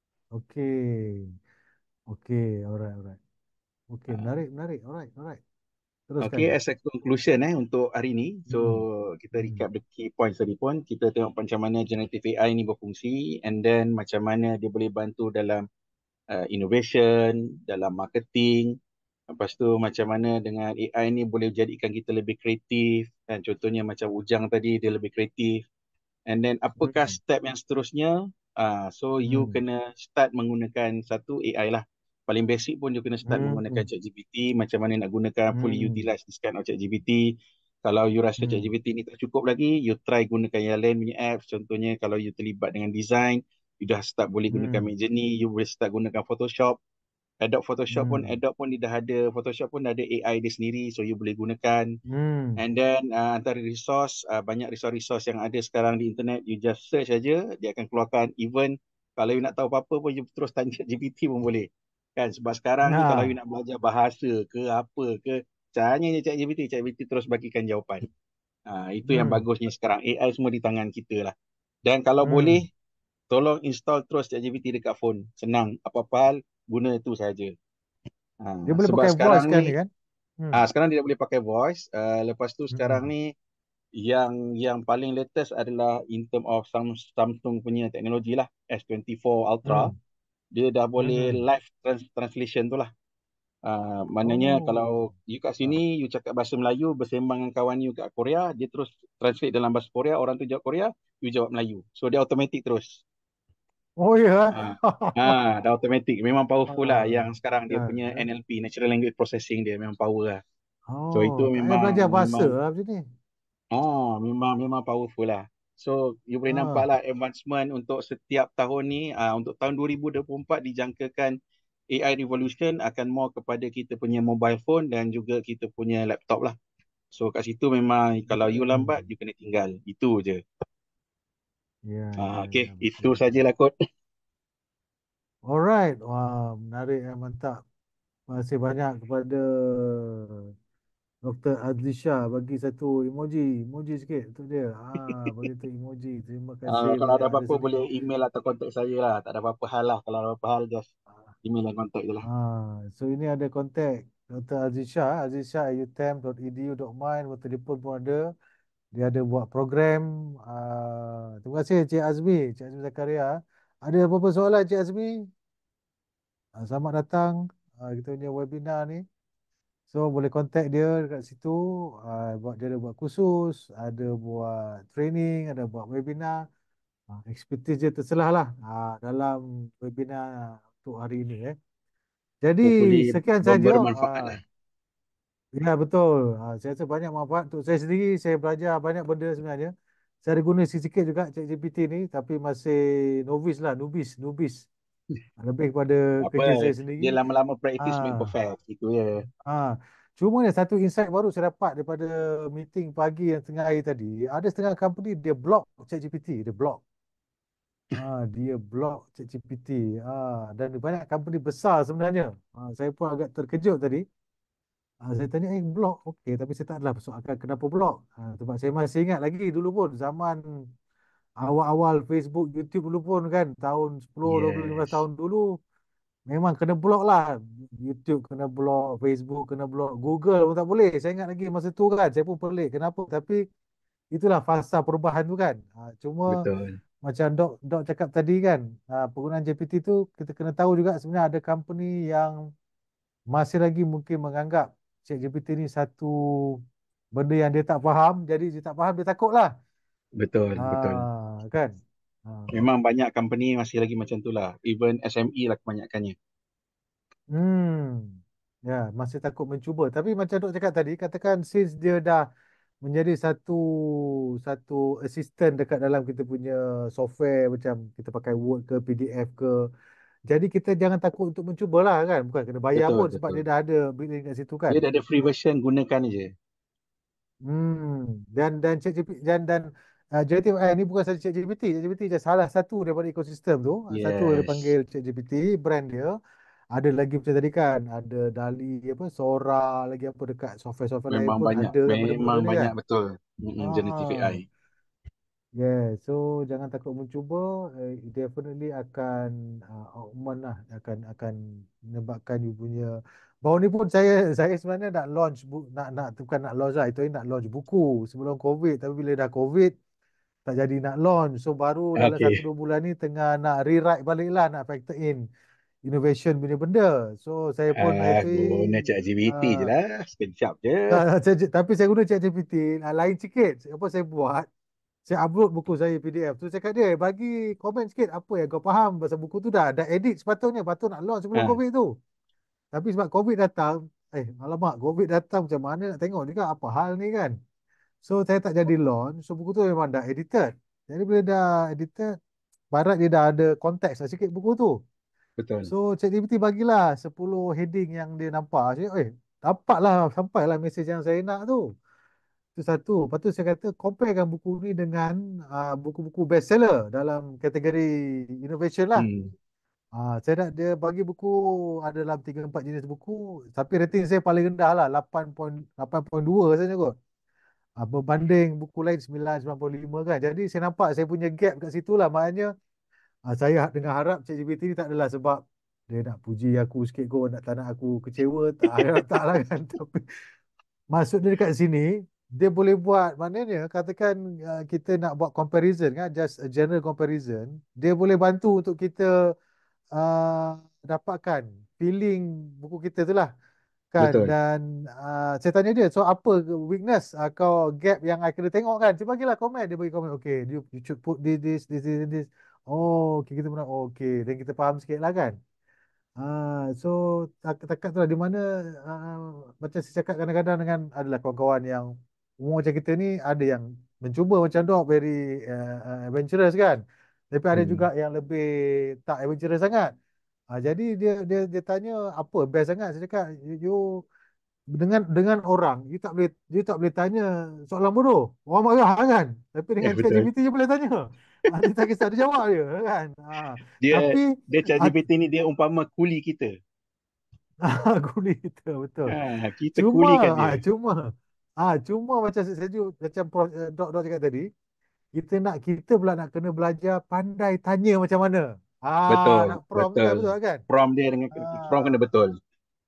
Okey. Okey. Alright. Alright. Okey. Ah, Menarik. Menarik. Alright. Alright. okay, Teruskan. as a conclusion eh untuk hari ni, so Hmm. kita Hmm. recap the key points tadi pun, kita tengok macam mana generative A I ni berfungsi, and then macam mana dia boleh bantu dalam uh, innovation, dalam marketing. Lepas tu macam mana dengan A I ni boleh jadikan kita lebih kreatif, dan contohnya macam Ujang tadi dia lebih kreatif. And then apakah Hmm. step yang seterusnya? Ah, so you Hmm. kena start menggunakan satu A I lah. Paling basic pun you kena start menggunakan Hmm. ChatGPT, macam mana nak gunakan fully Hmm. utilize this kind of ChatGPT. Kalau you rasa Hmm. ChatGPT ni tak cukup lagi, you try gunakan yang lain punya apps. Contohnya kalau you terlibat dengan design, you dah start boleh gunakan Hmm. Midjourney, you boleh start gunakan Photoshop. Adobe Photoshop pun, Hmm. Adobe pun dia dah ada, Photoshop pun dah ada A I dia sendiri, so you boleh gunakan. Hmm. And then uh, antara resource, uh, banyak resource-resource yang ada sekarang di internet, you just search aja, dia akan keluarkan. Even kalau you nak tahu apa-apa pun, you terus tanya G P T pun boleh. Kan, sebab sekarang ni kalau you Ha. nak belajar bahasa ke apa ke, tanya je ChatGPT, ChatGPT terus bagikan jawapan. Uh, itu yang Hmm. bagusnya sekarang, A I semua di tangan kita lah. Dan kalau Hmm. boleh, tolong install terus ChatGPT dekat phone. Senang, apa-apa hal, guna itu saja. Ha, Dia boleh sebab pakai voice sekarang kan ni ni, kan? Hmm. ah sekarang dia dah boleh pakai voice. Uh, lepas tu sekarang Hmm. ni yang yang paling latest adalah in term of Sam- Samsung punya teknologi lah, S dua puluh empat Ultra. Hmm. Dia dah boleh Hmm. live trans translation tu lah. Uh, maknanya kalau Oh. you kat sini, you cakap bahasa Melayu, bersembang dengan kawan you kat Korea, dia terus translate dalam bahasa Korea, orang tu jawab Korea, you jawab Melayu. So dia automatic terus. Oh ya. Ah, ah, dah automatic. Memang powerful lah. Ah, Yang sekarang dia kan, punya eh? N L P, Natural Language Processing dia memang power lah. So Oh, itu tak payah memang belajar bahasa memang lah macam ni. ah memang memang powerful lah. So you boleh nampak Ah. lah advancement untuk setiap tahun ni. Ah, untuk tahun dua ribu dua puluh empat dijangkakan A I revolution akan more kepada kita punya mobile phone dan juga kita punya laptop lah. So kat situ memang kalau you Hmm. lambat, you kena tinggal. Itu je. Ya, Ah, ya, okay, ya, itu betul, betul. sajalah kot. Alright, wah, menarik ya, mantap. Terima kasih banyak kepada doktor Azlisha bagi satu emoji, emoji sikit untuk dia. Ah, bagi tu emoji. Terima Uh, kasih kalau ada banyak dari apa-apa sini. boleh email atau kontak saya lah. Tak ada apa-apa hal lah. Kalau ada apa-apa hal just email dan kontak je lah. Ah, so ini ada kontak doktor Azlisha, azlisha at u t e m dot e d u dot m y, nombor telefon pun ada. Dia ada buat program. Ah, terima kasih Cik Azmi, Cik Azmi Zakaria. Ada apa-apa soalan Cik Azmi? Ah, selamat datang. Ah, kita punya webinar ni. So boleh contact dia dekat situ. Ah, buat dia ada buat kursus, ada buat training, ada buat webinar. Ah, expertise dia terselah lah ah, dalam webinar untuk hari ini. Eh. Jadi Hopefully sekian ber- saja. bermanfaat Ah, lah. ya betul. Ah, saya rasa banyak manfaat untuk saya sendiri. Saya belajar banyak benda sebenarnya. Saya ada guna sikit-sikit juga ChatGPT ni, tapi masih novice lah, nubis, nubis. Lebih kepada Apa, kerja saya sendiri. dia lama-lama practice make Ah, perfect. Itu ya. ah. Cuma ni satu insight baru saya dapat daripada meeting pagi yang tengah hari tadi. Ada setengah company dia block ChatGPT, dia block. Ah, dia block ChatGPT. Ah, dan banyak company besar sebenarnya. Ah, saya pun agak terkejut tadi. Ah, saya tanya, eh blok, okey, tapi saya tak adalah persoalan kenapa blok. Ah, sebab saya masih ingat lagi dulu pun zaman awal-awal Facebook, YouTube dulu pun kan, tahun sepuluh, dua belas, lima belas Yes. tahun dulu, memang kena blok lah. YouTube kena blok, Facebook kena blok, Google pun tak boleh. Saya ingat lagi masa tu kan, saya pun pelik. Kenapa? Tapi itulah fasa perubahan tu kan. Ah, cuma Betul. macam Dok Dok cakap tadi kan, ah, penggunaan G P T tu kita kena tahu juga sebenarnya ada company yang masih lagi mungkin menganggap ChatGPT ni satu benda yang dia tak faham, jadi dia tak faham, dia takut lah. Betul. Betul. Ah, kan? Ah. Memang banyak company masih lagi macam tu lah. Even S M E lah kebanyakannya. Hmm. Ya, masih takut mencuba. Tapi macam Dok cakap tadi, katakan since dia dah menjadi satu satu assistant dekat dalam kita punya software, macam kita pakai Word ke P D F ke. Jadi kita jangan takut untuk mencuba lah kan. Bukan kena bayar Betul. pun sebab dia Betul. dah ada built-in kat situ kan. Dia dah ada free version, gunakan je. Hmm, dan dan ChatGPT dan dan uh, generative A I ni bukan saja ChatGPT, ChatGPT je salah satu daripada ekosistem tu. Ah, satu dia Yes. panggil ChatGPT, brand dia. Ada lagi macam tadi kan, ada Dali apa, Sora, lagi apa dekat software-software lain Memang pun banyak. ada kan benda-benda Memang ni kan. banyak betul. Mm-mm, generative A I. Ah, yeah, so jangan takut mencuba, eh, definitely akan uh, augment lah, akan akan menyebabkan you punya. Baru ni pun saya saya sebenarnya nak launch bu, nak nak bukan nak launch lah, itu hari nak launch buku sebelum COVID, tapi bila dah COVID tak jadi nak launch. So baru dalam satu Okay. dua bulan ni tengah nak rewrite balik lah, nak factor in innovation punya benda. So saya pun hari Ah, tu guna ChatGPT je uh, lah. Sekejap je. tapi saya guna ChatGPT, uh, lain sikit. Apa saya buat? Saya upload buku saya P D F. Tu saya cakap dia, bagi komen sikit apa yang kau faham pasal buku tu dah. Dah edit sepatutnya. Patut nak launch sebelum Ah, COVID tu. Tapi sebab COVID datang, eh alamak, COVID datang macam mana nak tengok juga apa hal ni kan. So saya tak jadi launch. So buku tu memang dah edited. Jadi bila dah edited, barat dia dah ada konteks lah sikit buku tu. betul. So ChatGPT bagilah sepuluh heading yang dia nampak. Saya, eh, dapatlah, sampailah mesej yang saya nak tu. Itu satu. Lepas tu saya kata comparekan buku ni dengan uh, buku-buku bestseller dalam kategori innovation lah. Hmm. Uh, saya nak dia bagi buku ada dalam tiga empat jenis buku, tapi rating saya paling rendah lah, lapan perpuluhan dua saja kot. Uh, berbanding buku lain sembilan sembilan puluh lima kan. Jadi saya nampak saya punya gap kat situ lah. Maknanya uh, saya dengan harap ChatGPT ni tak adalah sebab dia nak puji aku sikit kot, nak tak nak aku kecewa, tak, tak lah kan. Tapi maksud dia dekat sini, dia boleh buat, maknanya katakan uh, kita nak buat comparison kan, just a general comparison, dia boleh bantu untuk kita uh, dapatkan feeling buku kita tu lah kan. Betul. Dan uh, saya tanya dia, so apa weakness atau gap yang I kena tengok kan, dia bagilah komen, dia bagi komen, okay you, you should put this this this this, this. Oh okay, kita pun oh, okay, dan kita faham sikit lah kan. Ah, so tak- takat tu lah di mana ah, macam saya cakap kadang-kadang dengan adalah kawan-kawan yang umur macam kita ni, ada yang mencuba macam dok very uh, uh, adventurous kan. Tapi ada juga Hmm. yang lebih tak adventurous sangat. Ah, jadi dia dia dia tanya apa best sangat. Saya cakap you, you dengan dengan orang you tak boleh you tak boleh tanya soalan bodoh. Orang marah kan. Tapi Ya dengan betul. ChatGPT je boleh tanya. Ah, dia tak kisah dia jawab dia kan. Ah, Dia tapi dia ah, ChatGPT ni dia umpama kuli kita. Kuli kita betul. Ha, kita Cuma kulikan ah dia. cuma ah cuma macam saya setuju macam Prof eh, Dok Dok cakap tadi, kita nak kita pula nak kena belajar pandai tanya macam mana. Ah Betul, nak prompt tu kan, betul. betul kan? Prompt dia dengan prompt kena Ah betul.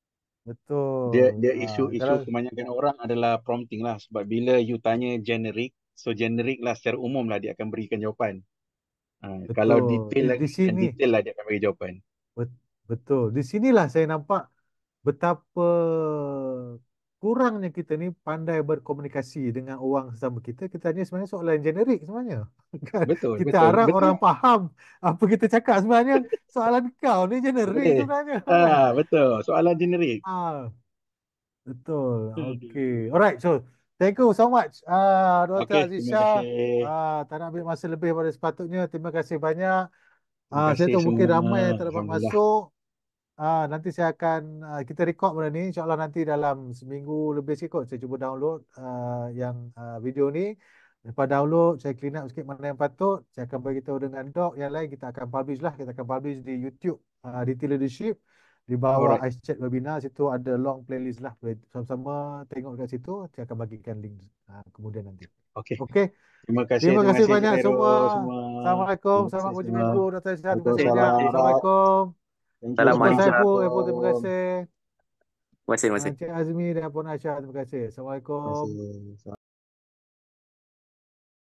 Dia betul. dia Ah isu-isu kalau kebanyakan orang adalah prompting lah, sebab bila you tanya generic, so generic lah secara umum lah dia akan berikan jawapan. Ha, kalau betul detail di, di lagi dan sini detail lah dia akan bagi jawapan. bet- betul. Di sinilah saya nampak betapa kurangnya kita ni pandai berkomunikasi dengan orang sesama kita. Kita tanya sebenarnya soalan generik sebenarnya. Kan? Betul, Kita betul. harap Betul. orang faham apa kita cakap, sebenarnya soalan kau ni generik Eh, sebenarnya kan. ah, betul. Soalan generik. Ah, betul. Okay. Alright. So, thank you so much. Ah, Doktor Okey, terima Azisha. kasih. Ah, tak nak ambil masa lebih pada sepatutnya. Terima kasih banyak. Terima Ah, saya kasih tahu mungkin semua. ramai yang tak dapat Alhamdulillah. masuk. Ah, nanti saya akan ah, kita record benda ni, insyaAllah nanti dalam seminggu lebih sikit kot saya cuba download ah, yang ah, video ni. Lepas download saya clean up sikit mana yang patut, saya akan beritahu dengan Doc, yang lain kita akan publish lah, kita akan publish di YouTube ah, D T Leadership di bawah Alright. Ice Chat Webinar. Situ ada long playlist lah, boleh sama-sama tengok kat situ. Saya akan bagikan link ah, kemudian nanti. Okey. Okey, Terima kasih, terima terima kasih kasih Cik banyak semua. Khairul semua. Assalamualaikum, Terima selamat kasih uji semua. minggu Doktor Aisyah, terima kasih banyak. Waalaikumsalam. Assalamualaikum. Thank you Salam Doktor semua. Aisyah. Saiful, Apple, terima Assalamualaikum. kasih. Terima kasih, terima Ah, kasih. Encik Azmi dan Puan Aisyah, terima kasih. Terima Assalamualaikum. kasih.